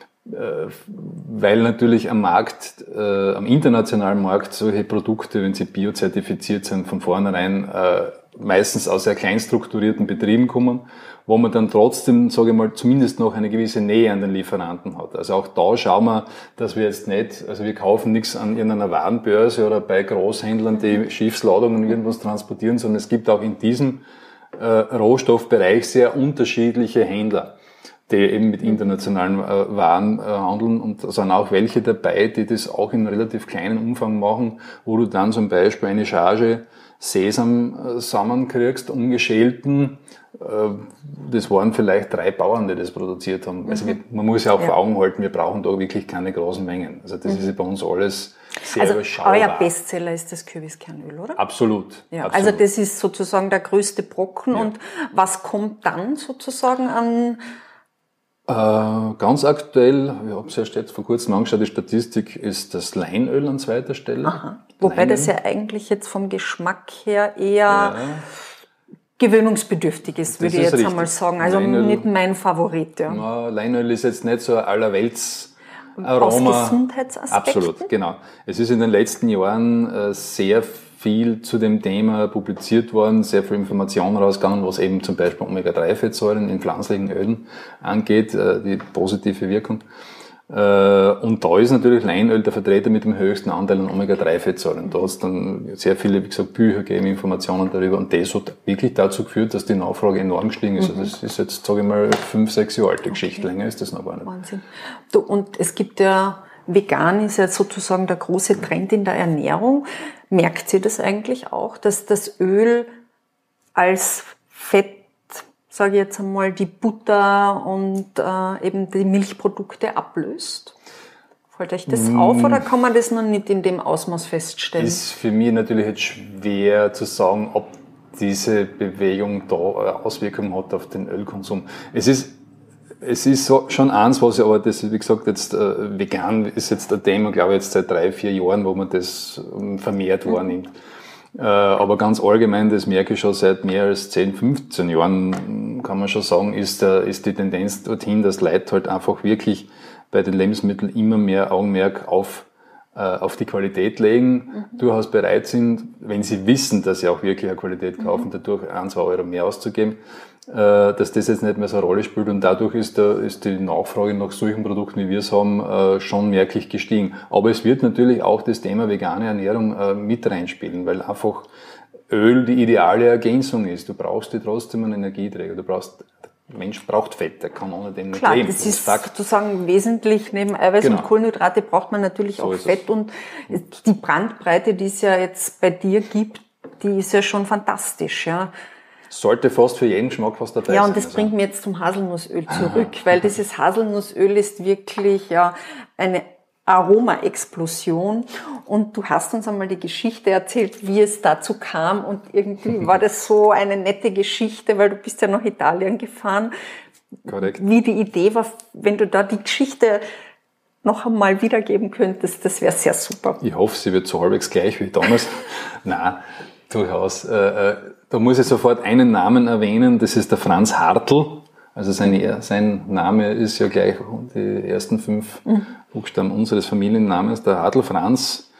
Weil natürlich am Markt, äh, am internationalen Markt solche Produkte, wenn sie biozertifiziert sind, von vornherein äh, meistens aus sehr klein strukturierten Betrieben kommen, wo man dann trotzdem, sage ich mal, zumindest noch eine gewisse Nähe an den Lieferanten hat. Also auch da schauen wir, dass wir jetzt nicht, also wir kaufen nichts an irgendeiner Warenbörse oder bei Großhändlern, die Schiffsladungen irgendwas transportieren, sondern es gibt auch in diesem äh, Rohstoffbereich sehr unterschiedliche Händler, die eben mit internationalen äh, Waren äh, handeln, und da sind auch welche dabei, die das auch in relativ kleinen Umfang machen, wo du dann zum Beispiel eine Charge Sesam äh, zusammenkriegst, ungeschälten. Äh, das waren vielleicht drei Bauern, die das produziert haben. Mhm. Also wir, man muss ja auch ja. vor Augen halten, wir brauchen da wirklich keine großen Mengen. Also das mhm. ist ja bei uns alles sehr also, überschaubar. Euer Bestseller ist das Kürbiskernöl, oder? Absolut. Ja, absolut. Also das ist sozusagen der größte Brocken. Ja. Und was kommt dann sozusagen an... Äh, ganz aktuell, ich habe es erst jetzt vor kurzem angeschaut, die Statistik ist das Leinöl an zweiter Stelle. Aha. Wobei Leinöl. Das ja eigentlich jetzt vom Geschmack her eher ja. gewöhnungsbedürftig ist, das würde ich jetzt richtig. einmal sagen. Also Leinöl, nicht mein Favorit. Ja. Na, Leinöl ist jetzt nicht so ein allerwelts Aroma. Aus Gesundheitsaspekten? Absolut, genau. Es ist in den letzten Jahren sehr viel zu dem Thema publiziert worden, sehr viel Informationen rausgegangen, was eben zum Beispiel Omega drei Fettsäuren in pflanzlichen Ölen angeht, die positive Wirkung. Und da ist natürlich Leinöl der Vertreter mit dem höchsten Anteil an Omega drei Fettsäuren. Da hat es dann sehr viele, wie gesagt, Bücher gegeben, Informationen darüber. Und das hat wirklich dazu geführt, dass die Nachfrage enorm gestiegen ist. Mhm. Also das ist jetzt, sage ich mal, fünf, sechs Jahre alte Geschichte. Okay. Länger ist das noch gar nicht. Wahnsinn. Du, und es gibt ja, vegan ist ja sozusagen der große Trend in der Ernährung. Merkt ihr das eigentlich auch, dass das Öl als Fett, sage ich jetzt einmal, die Butter und äh, eben die Milchprodukte ablöst? Fällt euch das mm. auf oder kann man das noch nicht in dem Ausmaß feststellen? Ist für mich natürlich jetzt schwer zu sagen, ob diese Bewegung da Auswirkungen hat auf den Ölkonsum. Es ist Es ist so, schon eins, was ich, aber das ist, wie gesagt, jetzt äh, vegan ist jetzt ein Thema, glaube ich, jetzt seit drei, vier Jahren, wo man das ähm, vermehrt mhm. wahrnimmt. Äh, aber ganz allgemein, das merke ich schon seit mehr als zehn, fünfzehn Jahren, kann man schon sagen, ist, äh, ist die Tendenz dorthin, dass Leute halt einfach wirklich bei den Lebensmitteln immer mehr Augenmerk auf, äh, auf die Qualität legen, mhm. durchaus bereit sind, wenn sie wissen, dass sie auch wirklich eine Qualität kaufen, mhm. dadurch ein, zwei Euro mehr auszugeben, äh, dass das jetzt nicht mehr so eine Rolle spielt und dadurch ist, der, ist die Nachfrage nach solchen Produkten, wie wir es haben, äh, schon merklich gestiegen. Aber es wird natürlich auch das Thema vegane Ernährung äh, mit reinspielen, weil einfach Öl die ideale Ergänzung ist. Du brauchst die trotzdem einen Energieträger, du brauchst Der Mensch braucht Fett, der kann ohne dem nicht Klar, leben. das, das ist Fakt. Sozusagen wesentlich, neben Eiweiß genau. und Kohlenhydrate braucht man natürlich so auch Fett. Es. Und die Bandbreite, die es ja jetzt bei dir gibt, die ist ja schon fantastisch. Ja. Sollte fast für jeden Geschmack was dabei sein. Ja, und das also. bringt mich jetzt zum Haselnussöl zurück, weil dieses Haselnussöl ist wirklich ja eine Aroma-Explosion. Und du hast uns einmal die Geschichte erzählt, wie es dazu kam. Und irgendwie war das so eine nette Geschichte, weil du bist ja nach Italien gefahren. Korrekt. Wie die Idee war, wenn du da die Geschichte noch einmal wiedergeben könntest, das wäre sehr super. Ich hoffe, sie wird so halbwegs gleich wie damals. Nein, durchaus. Äh, da muss ich sofort einen Namen erwähnen, das ist der Franz Hartl. Also sein, sein Name ist ja gleich die ersten fünf mhm. Buchstaben unseres Familiennamens. Der Hartl Franz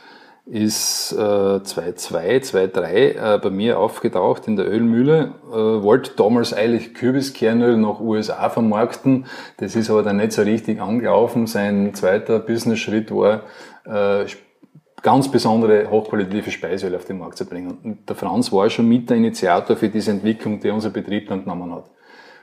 ist äh, zwei zwei, zwei drei äh, bei mir aufgetaucht in der Ölmühle, äh, wollte damals eigentlich Kürbiskernöl nach U S A vermarkten. Das ist aber dann nicht so richtig angelaufen. Sein zweiter Business-Schritt war, äh, ganz besondere hochqualitative Speiseöl auf den Markt zu bringen. Und der Franz war schon mit der Initiator für diese Entwicklung, die unser Betrieb dann genommen hat.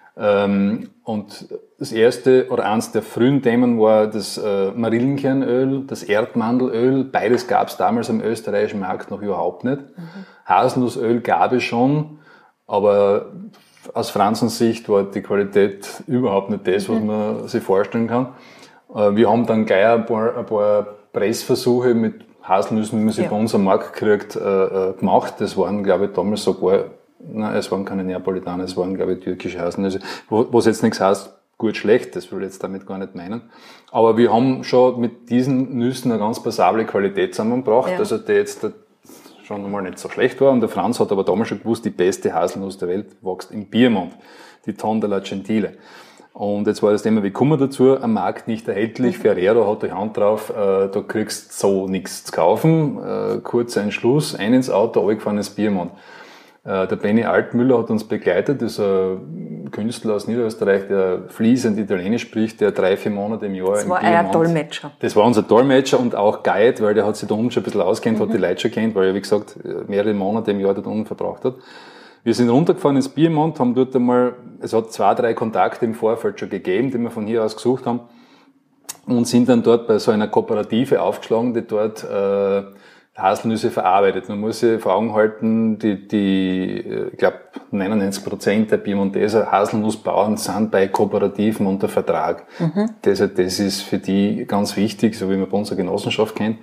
Ähm, und das erste oder eins der frühen Themen war das äh, Marillenkernöl, das Erdmandelöl. Beides gab es damals am österreichischen Markt noch überhaupt nicht. Mhm. Haselnussöl gab es schon, aber aus Franzens Sicht war die Qualität überhaupt nicht das, was mhm. man sich vorstellen kann. Äh, wir haben dann gleich ein paar, ein paar Pressversuche mit Haselnüssen, wie man sie ja. bei uns am Markt kriegt, äh, gemacht. Das waren, glaube ich, damals sogar Nein, es waren keine Neapolitaner, es waren, glaube ich, türkische Haselnüsse. Was jetzt nichts heißt, gut, schlecht, das will ich jetzt damit gar nicht meinen. Aber wir haben schon mit diesen Nüssen eine ganz passable Qualität zusammengebracht, ja. also die jetzt schon einmal nicht so schlecht war. Und der Franz hat aber damals schon gewusst, die beste Haselnuss der Welt wächst im Piemont, die Tonda Gentile. Und jetzt war das Thema, wie kommen wir dazu? Am Markt nicht erhältlich. Mhm. Ferrero hat die Hand drauf, äh, du kriegst so nichts zu kaufen. Äh, kurzer Entschluss, ein ins Auto, runtergefahren ins Piemont. Der Benny Altmüller hat uns begleitet, das ist ein Künstler aus Niederösterreich, der fließend Italienisch spricht, der drei, vier Monate im Jahr Das war ein Dolmetscher. Das war unser Dolmetscher und auch Guide, weil der hat sich da unten schon ein bisschen auskennt, mhm. hat die Leute schon kennt, weil er, wie gesagt, mehrere Monate im Jahr dort unten verbracht hat. Wir sind runtergefahren ins Piemont, haben dort einmal, es hat zwei, drei Kontakte im Vorfeld schon gegeben, die wir von hier aus gesucht haben und sind dann dort bei so einer Kooperative aufgeschlagen, die dort äh, Haselnüsse verarbeitet. Man muss sich vor Augen halten, die, die ich glaube, neunundneunzig Prozent der Piemonteser Haselnussbauern sind bei Kooperativen unter Vertrag. Mhm. Deshalb, das ist für die ganz wichtig, so wie man bei unserer Genossenschaft kennt.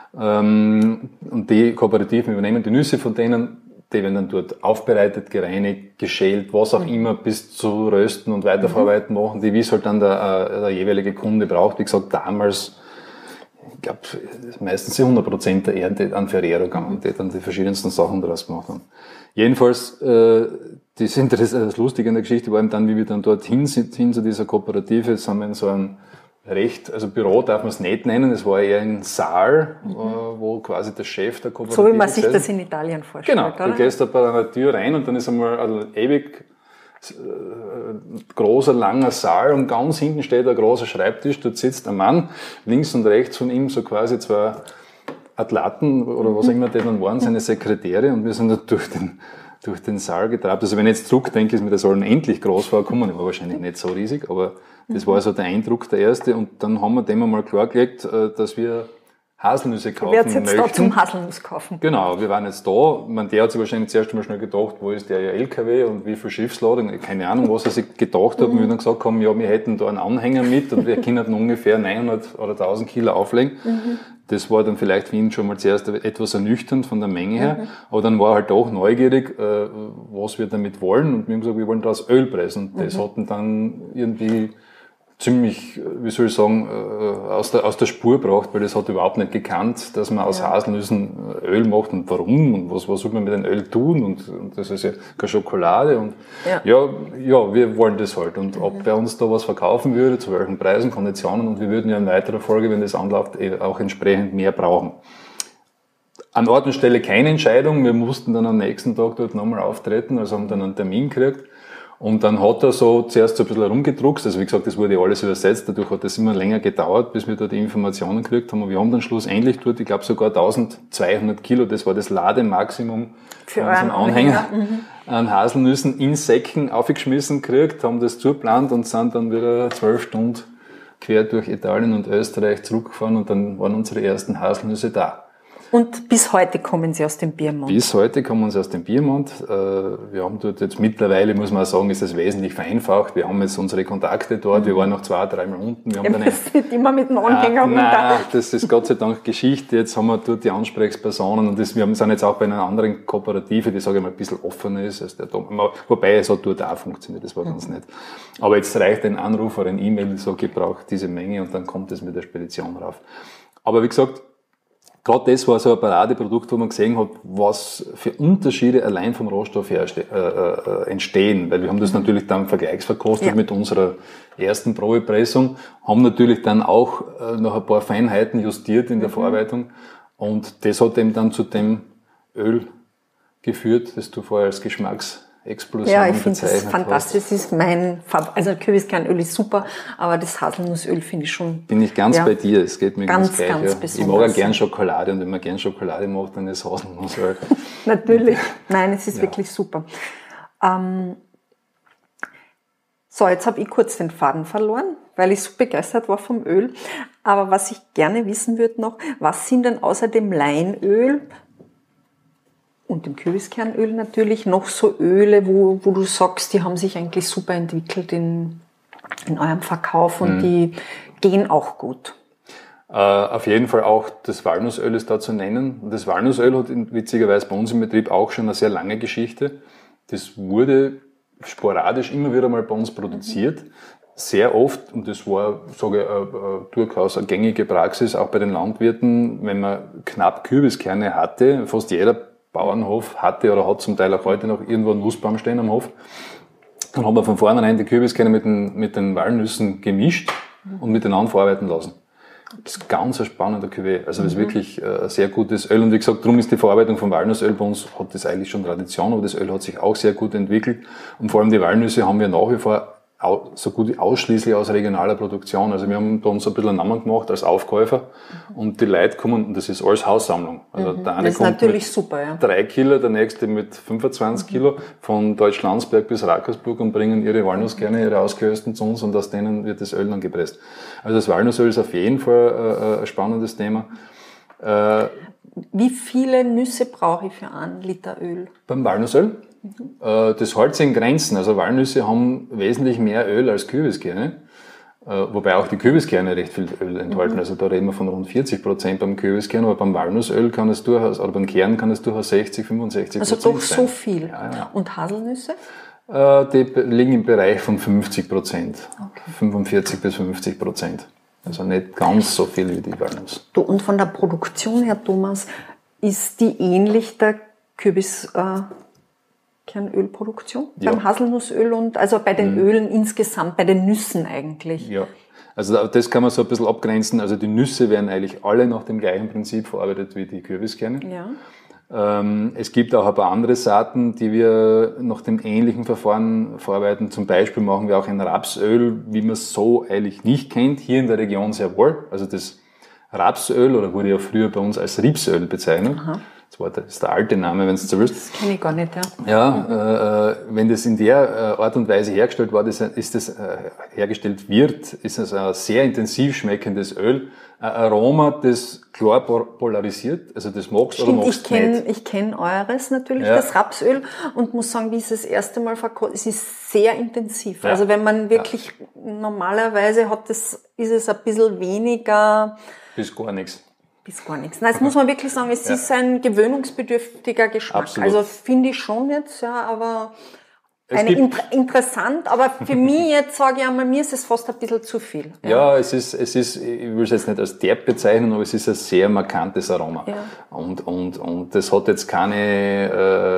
Und die Kooperativen übernehmen die Nüsse von denen, die werden dann dort aufbereitet, gereinigt, geschält, was auch mhm. immer, bis zu rösten und weiterverarbeiten mhm. machen, die wie es halt dann der, der jeweilige Kunde braucht. Wie gesagt, damals ich glaube, meistens hundert Prozent der Ernte an Ferrero gegangen, die dann die verschiedensten Sachen daraus gemacht haben. Jedenfalls, äh, das, Interesse, das Lustige an der Geschichte war eben dann, wie wir dann dorthin sind, hin zu dieser Kooperative, sind wir in so einem recht, also Büro darf man es nicht nennen, es war eher ein Saal, mhm. wo quasi der Chef der Kooperative... So wie man sich das in Italien vorstellt, genau, oder? Du gehst da bei einer Tür rein und dann ist einmal ein ewig äh, großer, langer Saal und ganz hinten steht ein großer Schreibtisch, dort sitzt ein Mann, links und rechts von ihm so quasi zwei Athleten oder was immer die dann waren, seine Sekretäre, und wir sind da durch den, durch den Saal getrabt. Also wenn ich jetzt zurückdenke, ist mir das allen endlich groß vorgekommen, war wahrscheinlich nicht so riesig, aber das war so der Eindruck, der erste. Und dann haben wir dem einmal klargelegt, dass wir Haselnüsse kaufen möchten. Wer jetzt da zum Haselnuss kaufen? Genau, wir waren jetzt da. Man, der hat sich wahrscheinlich zuerst mal schnell gedacht, wo ist der L K W und wie viel Schiffsladung. Keine Ahnung, was er sich gedacht hat. Mhm. Und wir dann gesagt haben, ja, wir hätten da einen Anhänger mit und wir können ungefähr neunhundert oder tausend Kilo auflegen. Mhm. Das war dann vielleicht für ihn schon mal zuerst etwas ernüchternd von der Menge her. Mhm. Aber dann war er halt auch neugierig, was wir damit wollen. Und wir haben gesagt, wir wollen daraus Öl pressen. Und das mhm. hat ihn dann irgendwie ziemlich, wie soll ich sagen, aus der, aus der Spur gebracht, weil das hat überhaupt nicht gekannt, dass man aus ja. Haselnüssen Öl macht und warum und was, was soll man mit dem Öl tun, und, und das ist ja keine Schokolade und ja, ja, ja wir wollen das halt, und mhm. ob bei uns da was verkaufen würde, zu welchen Preisen, Konditionen, und wir würden ja in weiterer Folge, wenn das anläuft, auch entsprechend mehr brauchen. An Ort und Stelle keine Entscheidung, wir mussten dann am nächsten Tag dort nochmal auftreten, also haben dann einen Termin gekriegt. Und dann hat er so zuerst so ein bisschen herumgedruckst, also wie gesagt, das wurde alles übersetzt, dadurch hat das immer länger gedauert, bis wir da die Informationen gekriegt haben. Und wir haben dann schlussendlich dort, ich glaube sogar eintausendzweihundert Kilo, das war das Lademaximum für unseren Anhänger, Anhänger an Haselnüssen in Säcken aufgeschmissen gekriegt, haben das zugeplant und sind dann wieder zwölf Stunden quer durch Italien und Österreich zurückgefahren, und dann waren unsere ersten Haselnüsse da. Und bis heute kommen sie aus dem Piemont? Bis heute kommen sie aus dem Piemont. Wir haben dort jetzt mittlerweile, muss man auch sagen, ist es wesentlich vereinfacht. Wir haben jetzt unsere Kontakte dort. Mhm. Wir waren noch zwei, dreimal unten. Wir haben dann das nicht immer mit dem Anhänger runter. Nein, das ist Gott sei Dank Geschichte. Jetzt haben wir dort die Ansprechpersonen, und das, wir sind jetzt auch bei einer anderen Kooperative, die, sage ich mal, ein bisschen offener ist als der Dom. Wobei es hat dort auch funktioniert, das war ganz mhm. nett. Aber jetzt reicht ein Anruf oder ein E-Mail, so gebraucht diese Menge, und dann kommt es mit der Spedition rauf. Aber wie gesagt, gerade das war so ein Paradeprodukt, wo man gesehen hat, was für Unterschiede allein vom Rohstoff her äh, äh, entstehen. Weil wir haben das mhm. natürlich dann vergleichsverkostet ja. mit unserer ersten Probepressung, haben natürlich dann auch äh, noch ein paar Feinheiten justiert in der mhm. Verarbeitung. Und das hat eben dann zu dem Öl geführt, das du vorher als Geschmacks Explosion ja, ich finde das fantastisch. Das ist mein Fab- also Kürbiskernöl ist super, aber das Haselnussöl finde ich schon... Bin ich ganz ja, bei dir, es geht mir ganz, ganz gleich. Ganz ja. besonders. Ich mag auch gern Schokolade, und wenn man gern Schokolade macht, dann ist Haselnussöl. Natürlich, nein, es ist ja. wirklich super. Ähm, so, jetzt habe ich kurz den Faden verloren, weil ich so begeistert war vom Öl. Aber was ich gerne wissen würde noch, was sind denn außer dem Leinöl und dem Kürbiskernöl natürlich noch so Öle, wo, wo du sagst, die haben sich eigentlich super entwickelt in, in eurem Verkauf und mhm. die gehen auch gut? Äh, auf jeden Fall auch das Walnussöl ist da zu nennen. Das Walnussöl hat witzigerweise bei uns im Betrieb auch schon eine sehr lange Geschichte. Das wurde sporadisch immer wieder mal bei uns produziert. Mhm. Sehr oft, und das war, sage ich, äh, äh, durchaus eine gängige Praxis, auch bei den Landwirten, wenn man knapp Kürbiskerne hatte, fast jeder Bauernhof hatte oder hat zum Teil auch heute noch irgendwo einen Nussbaum stehen am Hof, dann hat man von vornherein die Kürbiskerne mit den, mit den Walnüssen gemischt und miteinander verarbeiten lassen. Das ist ganz ein spannender Cuvée. Also das ist wirklich äh, ein sehr gutes Öl. Und wie gesagt, darum ist die Verarbeitung von Walnussöl bei uns, hat das eigentlich schon Tradition, aber das Öl hat sich auch sehr gut entwickelt. Und vor allem die Walnüsse haben wir nach wie vor so gut wie ausschließlich aus regionaler Produktion. Also wir haben da uns ein bisschen einen Namen gemacht als Aufkäufer, und die Leute kommen, und das ist alles Haussammlung. Also mhm. der eine das ist kommt natürlich mit super, ja. drei Kilo, der nächste mit fünfundzwanzig mhm. Kilo von Deutschlandsberg bis Rackersburg und bringen ihre Walnusskerne, ihre ausgelösten zu uns, und aus denen wird das Öl dann gepresst. Also das Walnussöl ist auf jeden Fall äh, ein spannendes Thema. Äh, Wie viele Nüsse brauche ich für einen Liter Öl? Beim Walnussöl? Mhm. Das hält sich in Grenzen. Also Walnüsse haben wesentlich mehr Öl als Kürbiskerne, wobei auch die Kürbiskerne recht viel Öl enthalten. Mhm. Also da reden wir von rund vierzig Prozent beim Kürbiskern, aber beim Walnussöl kann es durchaus, oder beim Kern kann es durchaus sechzig, fünfundsechzig Prozent sein. Also doch so viel. Ja, ja. Und Haselnüsse? Die liegen im Bereich von fünfzig Prozent, okay. fünfundvierzig bis fünfzig Prozent. Also nicht ganz so viel wie die Walnuss. Du, und von der Produktion her, Thomas, ist die ähnlich der Kürbis... Äh, Kürbiskernölproduktion? Ja. Beim Haselnussöl und also bei den mhm. Ölen insgesamt, bei den Nüssen eigentlich? Ja, also das kann man so ein bisschen abgrenzen. Also die Nüsse werden eigentlich alle nach dem gleichen Prinzip verarbeitet wie die Kürbiskerne. Ja. Ähm, es gibt auch ein paar andere Saaten, die wir nach dem ähnlichen Verfahren verarbeiten. Zum Beispiel machen wir auch ein Rapsöl, wie man es so eigentlich nicht kennt, hier in der Region sehr wohl. Also das Rapsöl, oder wurde ja früher bei uns als Ripsöl bezeichnet. Aha. Das war der, das ist der alte Name, wenn es so willst. Das kenne ich gar nicht, ja. Ja, äh, wenn das in der äh, Art und Weise hergestellt war, das, ist das äh, hergestellt wird, ist es ein sehr intensiv schmeckendes Öl. Ein Aroma, das klar polarisiert, also das magst oder magst ich kenn, nicht. Ich kenne eures natürlich, ja. das Rapsöl, und muss sagen, wie ich es das erste Mal verkostet, es ist sehr intensiv. Ja. Also wenn man wirklich, ja. normalerweise hat das, ist es ein bisschen weniger. Bis gar nichts. Bis gar nichts. Nein, das muss man wirklich sagen, es ja. ist ein gewöhnungsbedürftiger Geschmack. Absolut. Also finde ich schon jetzt, ja, aber es eine inter- interessant, aber für mich jetzt sage ich einmal, mir ist es fast ein bisschen zu viel. Ja, ja es ist, es ist, ich will es jetzt nicht als derb bezeichnen, aber es ist ein sehr markantes Aroma. Ja. Und, und, und das hat jetzt keine,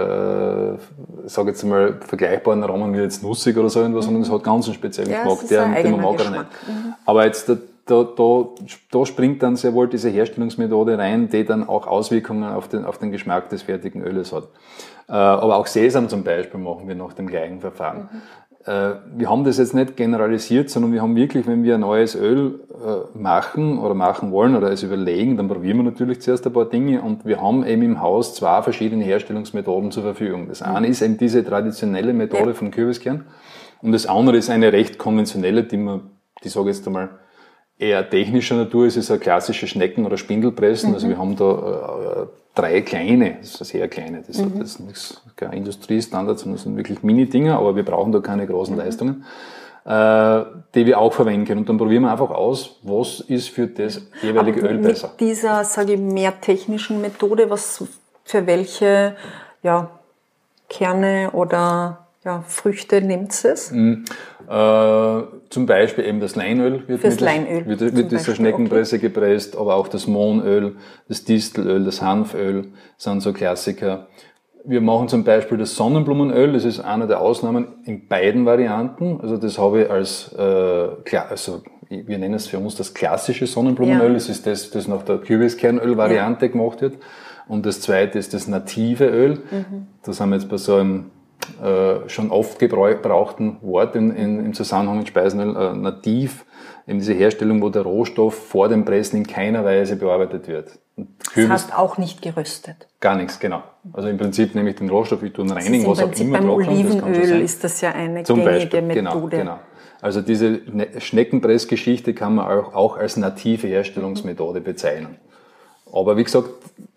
äh, sage jetzt mal, vergleichbaren Aromen wie jetzt nussig oder so irgendwas, mhm. sondern es hat ganz einen speziellen ja, Geschmack, der, den man mag oder nicht. Mhm. Aber jetzt, da, da, da, da springt dann sehr wohl diese Herstellungsmethode rein, die dann auch Auswirkungen auf den, auf den Geschmack des fertigen Öles hat. Aber auch Sesam zum Beispiel machen wir nach dem gleichen Verfahren. Mhm. Wir haben das jetzt nicht generalisiert, sondern wir haben wirklich, wenn wir ein neues Öl machen oder machen wollen oder es überlegen, dann probieren wir natürlich zuerst ein paar Dinge, und wir haben eben im Haus zwei verschiedene Herstellungsmethoden zur Verfügung. Das eine ist eben diese traditionelle Methode ja. vom Kürbiskern, und das andere ist eine recht konventionelle, die man, die sage ich jetzt einmal, eher technischer Natur ist, ist eine klassische Schnecken- oder Spindelpressen. Mhm. Also wir haben da äh, drei kleine, das ist sehr kleine, das, mhm. das ist nichts, kein Industriestandard, sondern das sind wirklich Mini-Dinger, aber wir brauchen da keine großen mhm. Leistungen, äh, die wir auch verwenden können. Und dann probieren wir einfach aus, was ist für das jeweilige aber Öl besser. Mit dieser, sage ich, mehr technischen Methode, was für welche ja, Kerne oder ja, Früchte nimmt es? Mhm. Äh, zum Beispiel eben das Leinöl wird Fürs mit, Leinöl wird, wird mit dieser Schneckenpresse okay. gepresst, aber auch das Mohnöl, das Distelöl, das Hanföl sind so Klassiker. Wir machen zum Beispiel das Sonnenblumenöl, das ist eine der Ausnahmen in beiden Varianten. Also das habe ich als, äh, klar, also wir nennen es für uns das klassische Sonnenblumenöl, ja. das ist das, das nach der Kürbiskernöl-Variante ja. gemacht wird. Und das zweite ist das native Öl. Mhm. Das haben wir jetzt bei so einem Äh, schon oft gebrauchten Wort in, in, im Zusammenhang mit Speisenöl, äh, nativ, in diese Herstellung, wo der Rohstoff vor dem Pressen in keiner Weise bearbeitet wird. Das heißt auch nicht geröstet? Gar nichts, genau. Also im Prinzip nehme ich den Rohstoff, ich tue ihn reinigen, was auch immer. Beim Olivenöl das ist das ja eine Zum gängige Beispiel. Methode. Genau, genau. Also diese Schneckenpressgeschichte kann man auch, auch als native Herstellungsmethode bezeichnen. Aber wie gesagt,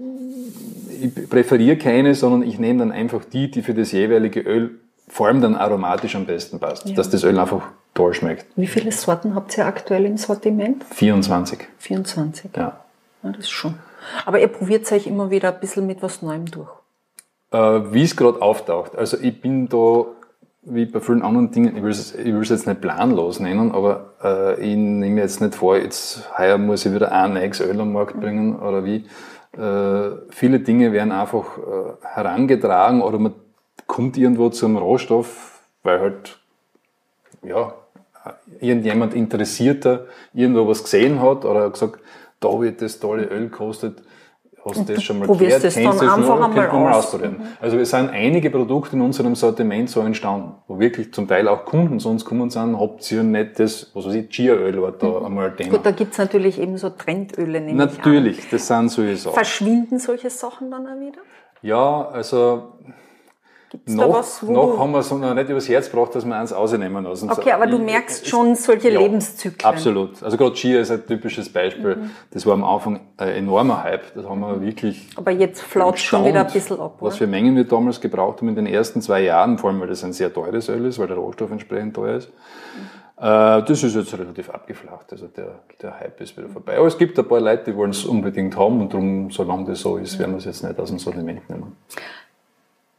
ich präferiere keine, sondern ich nehme dann einfach die, die für das jeweilige Öl vor allem dann aromatisch am besten passt, ja. dass das Öl einfach toll schmeckt. Wie viele Sorten habt ihr aktuell im Sortiment? vierundzwanzig. vierundzwanzig? Ja. Ja, das ist schon. Aber ihr probiert euch immer wieder ein bisschen mit was Neuem durch? Äh, wie es gerade auftaucht. Also ich bin da, wie bei vielen anderen Dingen, ich will es, ich will es jetzt nicht planlos nennen, aber äh, ich nehme jetzt nicht vor, jetzt heuer muss ich wieder ein neues Öl am Markt bringen oder wie. Äh, viele Dinge werden einfach äh, herangetragen oder man kommt irgendwo zum Rohstoff, weil halt ja, irgendjemand Interessierter irgendwo was gesehen hat oder gesagt, da wird das tolle Öl gekostet. Hast du das schon mal gehört? Kennst du das dann einfach noch? einmal mal aus. ausprobieren. Mhm. Also es sind einige Produkte in unserem Sortiment so entstanden, wo wirklich zum Teil auch Kunden zu uns kommen und sagen, habt ihr nicht das, was weiß ich, Chia-Öl war da mhm. einmal ein Thema. Gut, da gibt's natürlich eben so Trendöle, nehme Natürlich, ich an. das sind solche Sachen. Verschwinden solche Sachen dann auch wieder? Ja, also Gibt's noch, da was, wo noch haben wir es noch nicht übers Herz gebracht, dass wir eins rausnehmen lassen. Okay, aber du merkst schon solche ja, Lebenszyklen. Absolut. Also gerade Chia ist ein typisches Beispiel. Mhm. Das war am Anfang ein enormer Hype. Das haben wir wirklich. Aber jetzt flaut schon wieder ein bisschen ab. Was für Mengen wir damals gebraucht haben in den ersten zwei Jahren, vor allem weil das ein sehr teures Öl ist, weil der Rohstoff entsprechend teuer ist. Mhm. Äh, das ist jetzt relativ abgeflacht. Also der, der Hype ist wieder vorbei. Aber es gibt ein paar Leute, die wollen es unbedingt haben und darum, solange das so ist, werden wir es jetzt nicht aus dem Sortiment nehmen.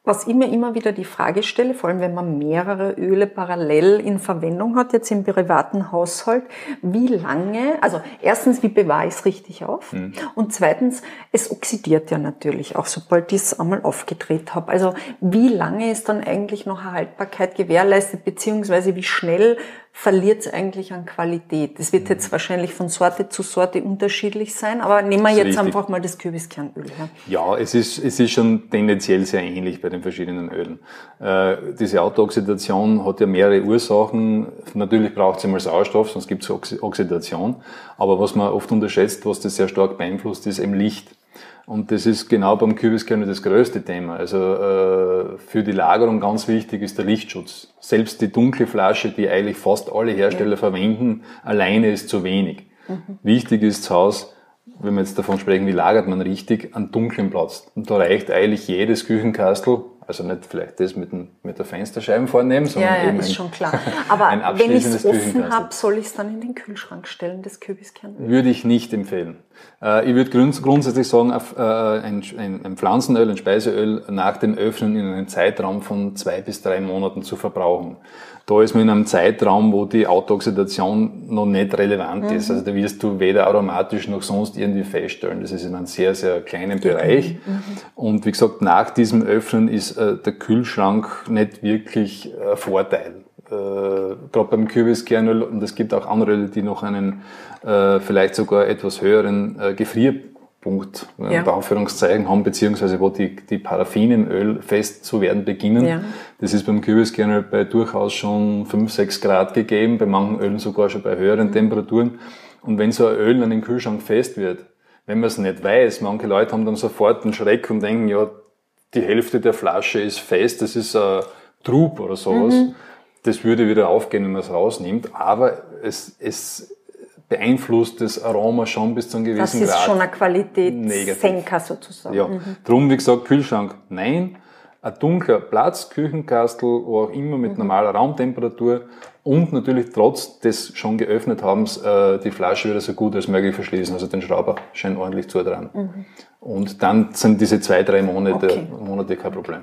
Was ich mir immer wieder die Frage stelle, vor allem wenn man mehrere Öle parallel in Verwendung hat, jetzt im privaten Haushalt, wie lange, also erstens, wie bewahre ich es richtig auf? Mhm. Und zweitens, es oxidiert ja natürlich auch, sobald ich es einmal aufgedreht habe. Also wie lange ist dann eigentlich noch eine Haltbarkeit gewährleistet, beziehungsweise wie schnell verliert es eigentlich an Qualität? Das wird jetzt wahrscheinlich von Sorte zu Sorte unterschiedlich sein, aber nehmen wir jetzt richtig. Einfach mal das Kürbiskernöl her. Ja, es ist, es ist schon tendenziell sehr ähnlich bei den verschiedenen Ölen. Äh, diese Autooxidation hat ja mehrere Ursachen. Natürlich braucht es einmal Sauerstoff, sonst gibt es Oxi- Oxidation. Aber was man oft unterschätzt, was das sehr stark beeinflusst, ist eben Licht. Und das ist genau beim Kürbiskernöl das größte Thema. Also äh, für die Lagerung ganz wichtig ist der Lichtschutz. Selbst die dunkle Flasche, die eigentlich fast alle Hersteller ja. verwenden, alleine ist zu wenig. Mhm. Wichtig ist zu Hause, wenn wir jetzt davon sprechen, wie lagert man richtig, an dunklen Platz. Und da reicht eigentlich jedes Küchenkastel, also nicht vielleicht das mit, dem, mit der Fensterscheibe vornehmen, sondern ja, ja, eben ist ein, schon klar. Aber wenn ich es offen habe, soll ich es dann in den Kühlschrank stellen, das Kürbiskernöl? Würde ich nicht empfehlen. Ich würde grundsätzlich sagen, ein, ein, ein Pflanzenöl, ein Speiseöl nach dem Öffnen in einem Zeitraum von zwei bis drei Monaten zu verbrauchen. Da ist man in einem Zeitraum, wo die Autooxidation noch nicht relevant mhm. ist. Also da wirst du weder aromatisch noch sonst irgendwie feststellen. Das ist in einem sehr, sehr kleinen Bereich. Mhm. Und wie gesagt, nach diesem Öffnen ist äh, der Kühlschrank nicht wirklich ein Vorteil. Äh, gerade beim Kürbiskernöl, und es gibt auch andere Öle, die noch einen äh, vielleicht sogar etwas höheren äh, Gefrierpunkt, äh, ja. unter Anführungszeichen, haben, beziehungsweise wo die, die Paraffine im Öl fest zu werden beginnen. Ja. Das ist beim Kürbiskernöl bei durchaus schon fünf, sechs Grad gegeben, bei manchen Ölen sogar schon bei höheren mhm. Temperaturen. Und wenn so ein Öl an den Kühlschrank fest wird, wenn man es nicht weiß, manche Leute haben dann sofort einen Schreck und denken, ja, die Hälfte der Flasche ist fest, das ist ein Trub oder sowas. Mhm. Das würde wieder aufgehen, wenn man es rausnimmt, aber es, es beeinflusst das Aroma schon bis zu einem gewissen Grad. Das ist Grad schon ein Qualitätssenker sozusagen. Ja, mhm. Drum, wie gesagt, Kühlschrank, nein. Ein dunkler Platz, Küchenkastel, wo auch immer mit mhm. normaler Raumtemperatur und natürlich trotz des schon geöffnet Habens äh, die Flasche wieder so gut als möglich verschließen, also den Schrauber schön ordentlich zudrehen. Mhm. Und dann sind diese zwei, drei Monate, okay. Monate kein Problem.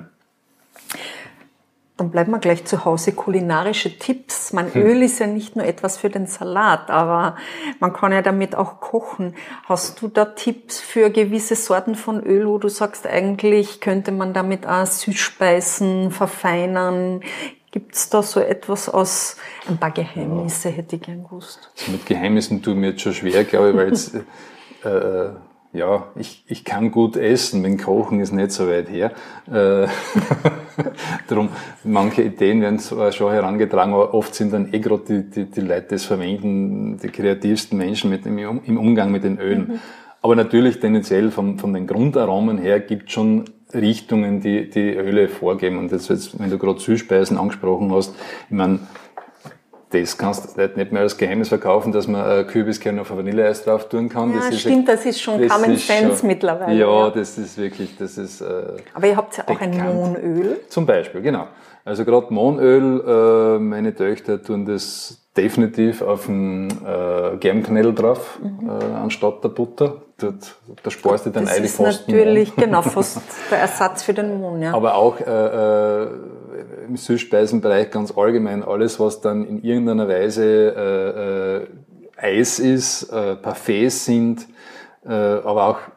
Dann bleiben wir gleich zu Hause. Kulinarische Tipps. Mein hm. Öl ist ja nicht nur etwas für den Salat, aber man kann ja damit auch kochen. Hast du da Tipps für gewisse Sorten von Öl, wo du sagst, eigentlich könnte man damit auch Süßspeisen verfeinern? Gibt's da so etwas aus, ein paar Geheimnisse hätte ich gern gewusst. Also mit Geheimnissen tue ich mir jetzt schon schwer, glaube ich, weil jetzt, äh, ja, ich, ich kann gut essen, wenn Kochen ist nicht so weit her. Äh, darum, manche Ideen werden zwar schon herangetragen, aber oft sind dann eh gerade die, die, die Leute, die es verwenden, die kreativsten Menschen mit dem, im Umgang mit den Ölen. Mhm. Aber natürlich tendenziell von, von den Grundaromen her gibt es schon Richtungen, die die Öle vorgeben. Und das jetzt, wenn du gerade Süßspeisen angesprochen hast, ich meine, das kannst du nicht mehr als Geheimnis verkaufen, dass man Kürbiskern auf ein Vanilleeis drauf tun kann. Ja, das ist stimmt, das ist schon Common Sense schon, mittlerweile. Ja, ja, das ist wirklich, das ist äh, aber ihr habt ja auch bekannt. Ein Mohnöl. Zum Beispiel, genau. Also gerade Mohnöl, äh, meine Töchter tun das definitiv auf den äh, Germknödel drauf, mhm. äh, anstatt der Butter. Dort, da sparst du dann eigentlich fast. Das ist natürlich, genau, fast der Ersatz für den Mohn, ja. Aber auch äh, äh, im Süßspeisenbereich ganz allgemein alles, was dann in irgendeiner Weise äh, äh, Eis ist, äh, Parfaits sind, äh, aber auch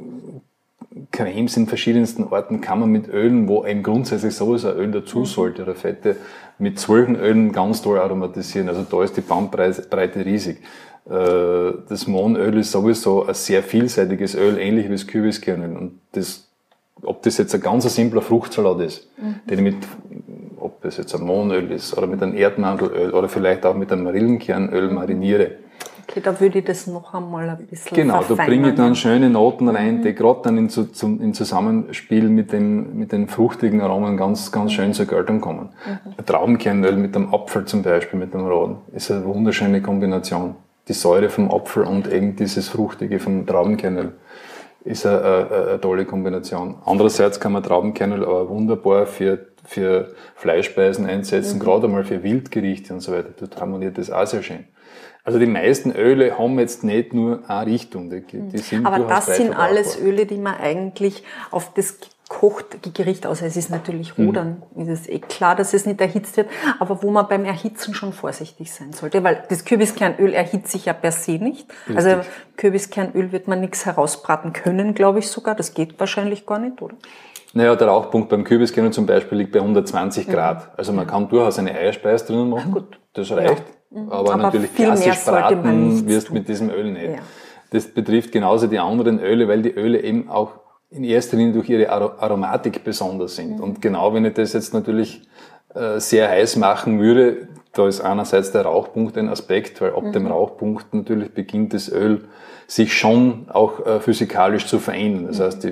Cremes in verschiedensten Orten kann man mit Ölen, wo eben grundsätzlich sowieso ein Öl dazu sollte oder Fette, mit solchen Ölen ganz toll aromatisieren. Also da ist die Bandbreite riesig. Das Mohnöl ist sowieso ein sehr vielseitiges Öl, ähnlich wie das Kürbiskernöl. Und das, ob das jetzt ein ganz simpler Fruchtsalat ist, mhm. den ich mit, ob das jetzt ein Mohnöl ist oder mit einem Erdmandelöl oder vielleicht auch mit einem Marillenkernöl mariniere. Okay, da würde ich das noch einmal ein bisschen Genau, da bringe ich dann schöne Noten rein, mhm. die gerade dann in, zum, in Zusammenspiel mit den, mit den fruchtigen Aromen ganz, ganz schön zur Geltung kommen. Mhm. Ein Traubenkernöl mit dem Apfel zum Beispiel, mit dem Roten, ist eine wunderschöne Kombination. Die Säure vom Apfel und eben dieses Fruchtige vom Traubenkernöl ist eine, eine, eine tolle Kombination. Andererseits kann man Traubenkernöl aber wunderbar für, für Fleischspeisen einsetzen, mhm. gerade einmal für Wildgerichte und so weiter. Dort harmoniert das auch sehr schön. Also die meisten Öle haben jetzt nicht nur eine Richtung. Die, die sind aber das sind alles Öle, die man eigentlich auf das kocht Gericht, außer es ist natürlich roh, dann ist es eh klar, dass es nicht erhitzt wird, aber wo man beim Erhitzen schon vorsichtig sein sollte, weil das Kürbiskernöl erhitzt sich ja per se nicht. Richtig. Also Kürbiskernöl wird man nichts herausbraten können, glaube ich sogar. Das geht wahrscheinlich gar nicht, oder? Naja, der Rauchpunkt beim Kürbiskernöl zum Beispiel liegt bei hundertzwanzig Grad. Also man kann durchaus eine Eierspeise drinnen machen, gut. das reicht. Ja. Aber, Aber natürlich viel mehr klassisch sollte man braten nicht wirst tun. mit diesem Öl nicht. Ja. Das betrifft genauso die anderen Öle, weil die Öle eben auch in erster Linie durch ihre Aromatik besonders sind. Und genau wenn ich das jetzt natürlich äh, sehr heiß machen würde, da ist einerseits der Rauchpunkt ein Aspekt, weil ab mhm. dem Rauchpunkt natürlich beginnt das Öl sich schon auch äh, physikalisch zu verändern. Das heißt, die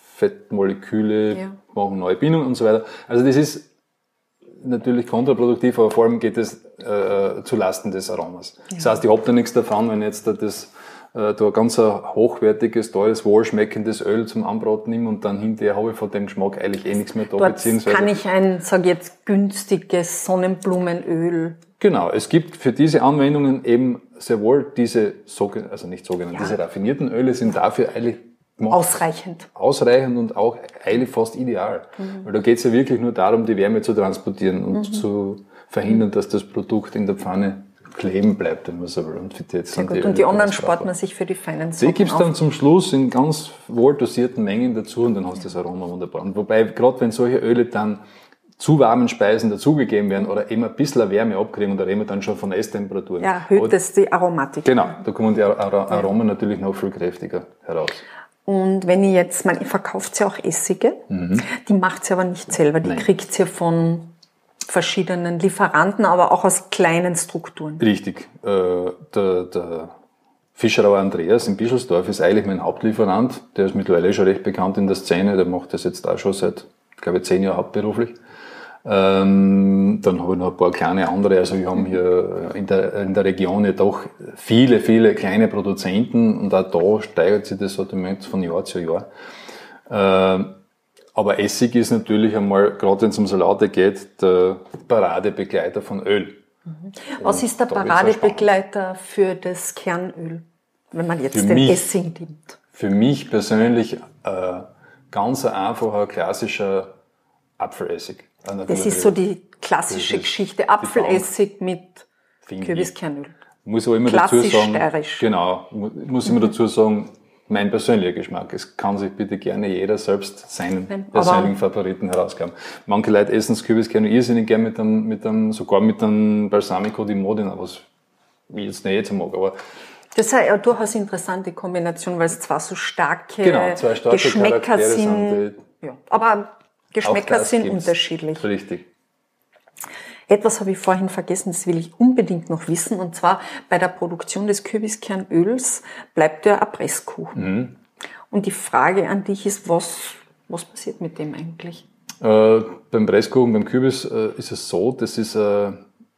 Fettmoleküle ja. machen neue Bindungen und so weiter. Also das ist natürlich kontraproduktiv, aber vor allem geht es äh, zu Lasten des Aromas. Ja. Das heißt, ich habe da nichts davon, wenn jetzt da das äh, da ein ganz hochwertiges, teures, wohlschmeckendes Öl zum Anbraten nehme und dann hinterher habe ich von dem Geschmack eigentlich eh nichts mehr da. Dort beziehungsweise kann ich ein, sage jetzt, günstiges Sonnenblumenöl. Genau, es gibt für diese Anwendungen eben sehr wohl diese, also nicht sogenannten, ja. diese raffinierten Öle sind dafür eigentlich ausreichend. Ausreichend und auch eigentlich fast ideal. Mhm. Weil da geht es ja wirklich nur darum, die Wärme zu transportieren und mhm. zu verhindern, dass das Produkt in der Pfanne kleben bleibt, wenn man so will. Und, für jetzt Sehr gut. die, und die anderen spart man sich für die feinen Sorten Die gibt's dann zum Schluss in ganz wohl dosierten Mengen dazu und dann hast du das Aroma wunderbar. Und wobei, gerade wenn solche Öle dann zu warmen Speisen dazugegeben werden oder eben ein bisschen Wärme abkriegen und da reden wir dann schon von Esstemperaturen. Ja, erhöht das die Aromatik. Genau, da kommen die Aromen ja. natürlich noch viel kräftiger heraus. Und wenn ihr jetzt, man, ihr verkauft ja auch Essige, mhm. die macht sie aber nicht selber, die Nein. kriegt ihr von verschiedenen Lieferanten, aber auch aus kleinen Strukturen. Richtig. Äh, der, der Fischerauer Andreas in Bischelsdorf ist eigentlich mein Hauptlieferant. Der ist mittlerweile schon recht bekannt in der Szene. Der macht das jetzt auch schon seit, glaube ich, zehn Jahren hauptberuflich. Ähm, dann habe ich noch ein paar kleine andere. Also wir haben hier in der, in der Region ja doch viele, viele kleine Produzenten und auch da steigert sich das Sortiment von Jahr zu Jahr. Ähm, Aber Essig ist natürlich einmal, gerade wenn es um Salate geht, der Paradebegleiter von Öl. Mhm. Was ist der Paradebegleiter für das Kernöl, wenn man jetzt für den mich, Essig nimmt? Für mich persönlich äh, ganz ein einfacher, klassischer Apfelessig. Das ist so die klassische Geschichte, Apfelessig mit Kürbiskernöl. Muss aber immer dazu sagen, steirisch. Genau, muss immer mhm. dazu sagen, mein persönlicher Geschmack. Es kann sich bitte gerne jeder selbst seinen Nein, persönlichen Favoriten herausgeben. Manche Leute essen das Kürbiskernöl irrsinnig gerne mit einem, mit einem, sogar mit einem Balsamico di Modena, was ich jetzt nicht so mag, aber das ist ja durchaus eine interessante Kombination, weil es zwar so starke, genau, zwei starke Geschmäcker sind, sind ja, aber Geschmäcker sind gibt's. Unterschiedlich. Richtig. Etwas habe ich vorhin vergessen, das will ich unbedingt noch wissen, und zwar bei der Produktion des Kürbiskernöls bleibt der Abrisskuchen. Mhm. Und die Frage an dich ist, was, was passiert mit dem eigentlich? Äh, beim Presskuchen, beim Kürbis äh, ist es so, das ist ein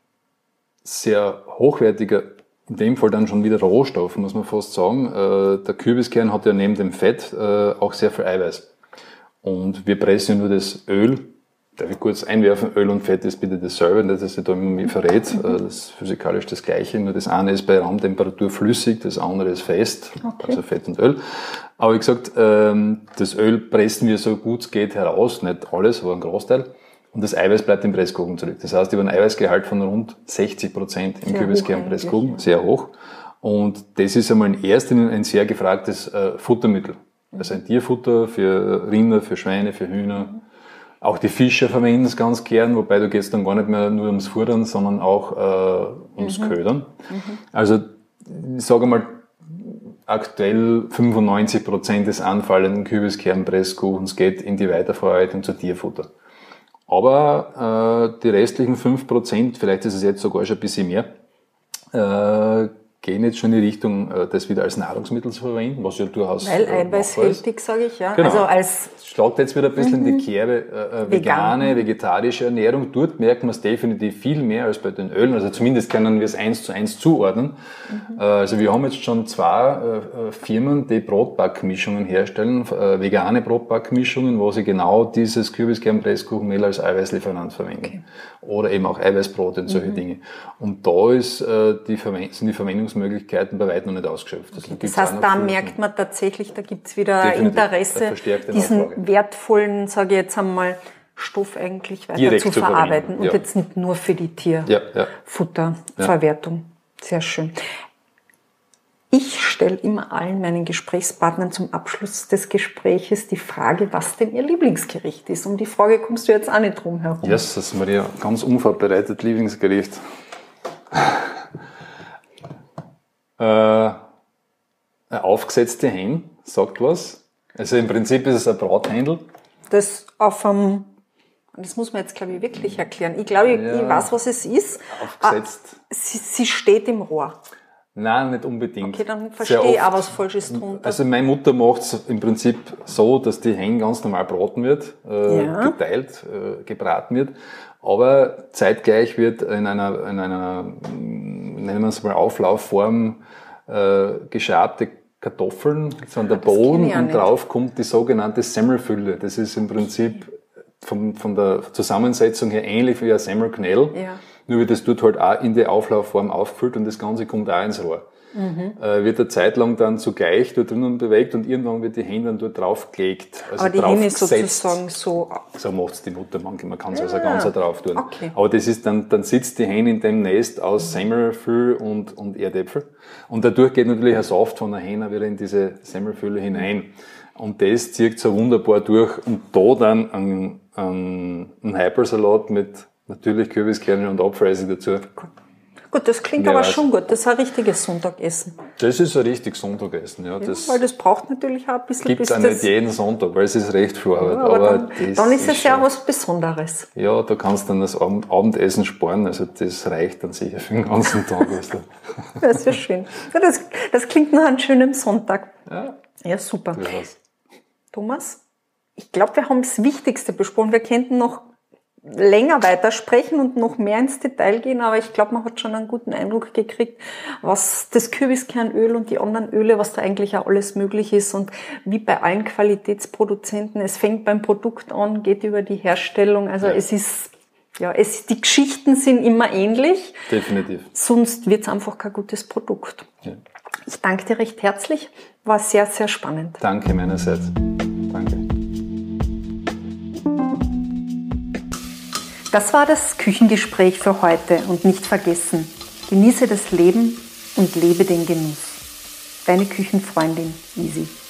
sehr hochwertiger, in dem Fall dann schon wieder Rohstoff, muss man fast sagen. Äh, der Kürbiskern hat ja neben dem Fett äh, auch sehr viel Eiweiß. Und wir pressen ja nur das Öl. Darf ich kurz einwerfen, Öl und Fett ist bitte dasselbe, nicht, dass ich da immer verrät. Das ist physikalisch das Gleiche, nur das eine ist bei Raumtemperatur flüssig, das andere ist fest, okay. Also Fett und Öl. Aber wie gesagt, das Öl pressen wir so gut es geht heraus, nicht alles, aber ein Großteil. Und das Eiweiß bleibt im Presskuchen zurück. Das heißt, über ein Eiweißgehalt von rund sechzig Prozent im Kürbiskern-Presskuchen, ja. Sehr hoch. Und das ist einmal in erster Linie ein sehr gefragtes Futtermittel. Also ein Tierfutter für Rinder, für Schweine, für Hühner. Mhm. Auch die Fischer verwenden es ganz gern, wobei du gehst dann gar nicht mehr nur ums Futtern, sondern auch äh, ums mhm. Ködern. Mhm. Also ich sage mal, aktuell fünfundneunzig Prozent des anfallenden Kürbiskernpresskuchens geht in die Weiterverarbeitung zu Tierfutter. Aber äh, die restlichen fünf Prozent, vielleicht ist es jetzt sogar schon ein bisschen mehr, äh, gehen jetzt schon in die Richtung, das wieder als Nahrungsmittel zu verwenden, was ja durchaus Weil eiweißhaltig, sage ich, ja. Genau. Also als schlagt jetzt wieder ein bisschen mhm. in die Kerbe äh, vegane, Vegan. vegetarische Ernährung. Dort merkt man es definitiv viel mehr als bei den Ölen. Also zumindest können wir es eins zu eins zuordnen. Mhm. Äh, also wir haben jetzt schon zwei äh, Firmen, die Brotbackmischungen herstellen, äh, vegane Brotbackmischungen, wo sie genau dieses Kürbiskernpresskuchenmehl als Eiweißlieferant verwenden. Okay. Oder eben auch Eiweißbrot und solche mhm. Dinge. Und da ist, äh, die Verwend- sind die Verwendungsmöglichkeiten Zugangsmöglichkeiten bei weitem noch nicht ausgeschöpft. Das, das heißt, da merkt man tatsächlich, da gibt es wieder Definitiv. Interesse, diesen Nachfrage. wertvollen, sage ich jetzt einmal, Stoff eigentlich weiter Direkt zu zu verarbeiten und ja. jetzt nicht nur für die Ja, ja. Tierfutterverwertung. Ja. Sehr schön. Ich stelle immer allen meinen Gesprächspartnern zum Abschluss des Gespräches die Frage, was denn ihr Lieblingsgericht ist. Um die Frage kommst du jetzt auch nicht drum herum. Yes, das ist Maria, ganz unvorbereitet Lieblingsgericht. äh, eine aufgesetzte Hen, sagt was. Also im Prinzip ist es ein Brathändel. Das auf einem, das muss man jetzt, glaube ich, wirklich erklären. Ich glaube, ich, Ja. ich weiß, was es ist. Aufgesetzt. Ah, sie, sie steht im Rohr. Nein, nicht unbedingt. Okay, dann Sehr verstehe ich oft- auch was Falsches drunter. Also meine Mutter macht es im Prinzip so, dass die Hen ganz normal braten wird, äh, Ja. geteilt, äh, gebraten wird, aber zeitgleich wird in einer, in einer mm, nennen wir es mal Auflaufform, äh, geschabte Kartoffeln, so an der das kenn Boden ich auch und nicht. drauf kommt die sogenannte Semmelfülle. Das ist im Prinzip vom, von der Zusammensetzung her ähnlich wie ein Semmelknödel. Ja. Nur wird das dort halt auch in die Auflaufform aufgefüllt und das Ganze kommt auch ins Rohr. Mhm. Äh, wird eine Zeit lang dann zugleich dort drinnen bewegt und irgendwann wird die Hen dann dort draufgelegt. Also Aber die Hen ist draufgesetzt. sozusagen so. So macht's die Mutter manchmal. Man kann es also Ah, ganz drauf tun. okay. Aber das ist dann, dann sitzt die Hen in dem Nest aus Semmelfüll und, und Erdäpfel. Und dadurch geht natürlich ein Saft von der Hen wieder in diese Semmelfülle hinein. Und das zieht so wunderbar durch. Und da dann ein, ein, ein Hypersalat mit natürlich Kürbiskerne und Apfelessig dazu. Gut, das klingt Wer aber weiß. schon gut. Das ist ein richtiges Sonntagessen. Das ist ein richtig Sonntagessen. Ja, das Weil das braucht natürlich auch ein bisschen, gibt bis es auch das... nicht jeden Sonntag, weil es ist recht viel Arbeit. Ja, aber aber dann, das dann ist es ja schon- was Besonderes. Ja, da kannst du dann das Abend Abendessen sparen, also das reicht dann sicher für den ganzen Tag. Weißt du. Das ist ja schön. Ja, das, das klingt nach einem schönen Sonntag. Ja, Ja, super. durchaus. Thomas, ich glaube, wir haben das Wichtigste besprochen. Wir könnten noch länger weitersprechen und noch mehr ins Detail gehen, aber ich glaube, man hat schon einen guten Eindruck gekriegt, was das Kürbiskernöl und die anderen Öle, was da eigentlich auch alles möglich ist und wie bei allen Qualitätsproduzenten, es fängt beim Produkt an, geht über die Herstellung, also Ja. es ist, ja, es, die Geschichten sind immer ähnlich, Definitiv. sonst wird es einfach kein gutes Produkt. Ja. Ich danke dir recht herzlich, war sehr, sehr spannend. Danke meinerseits. Danke. Das war das Küchengespräch für heute und nicht vergessen, genieße das Leben und lebe den Genuss. Deine Küchenfreundin Isi.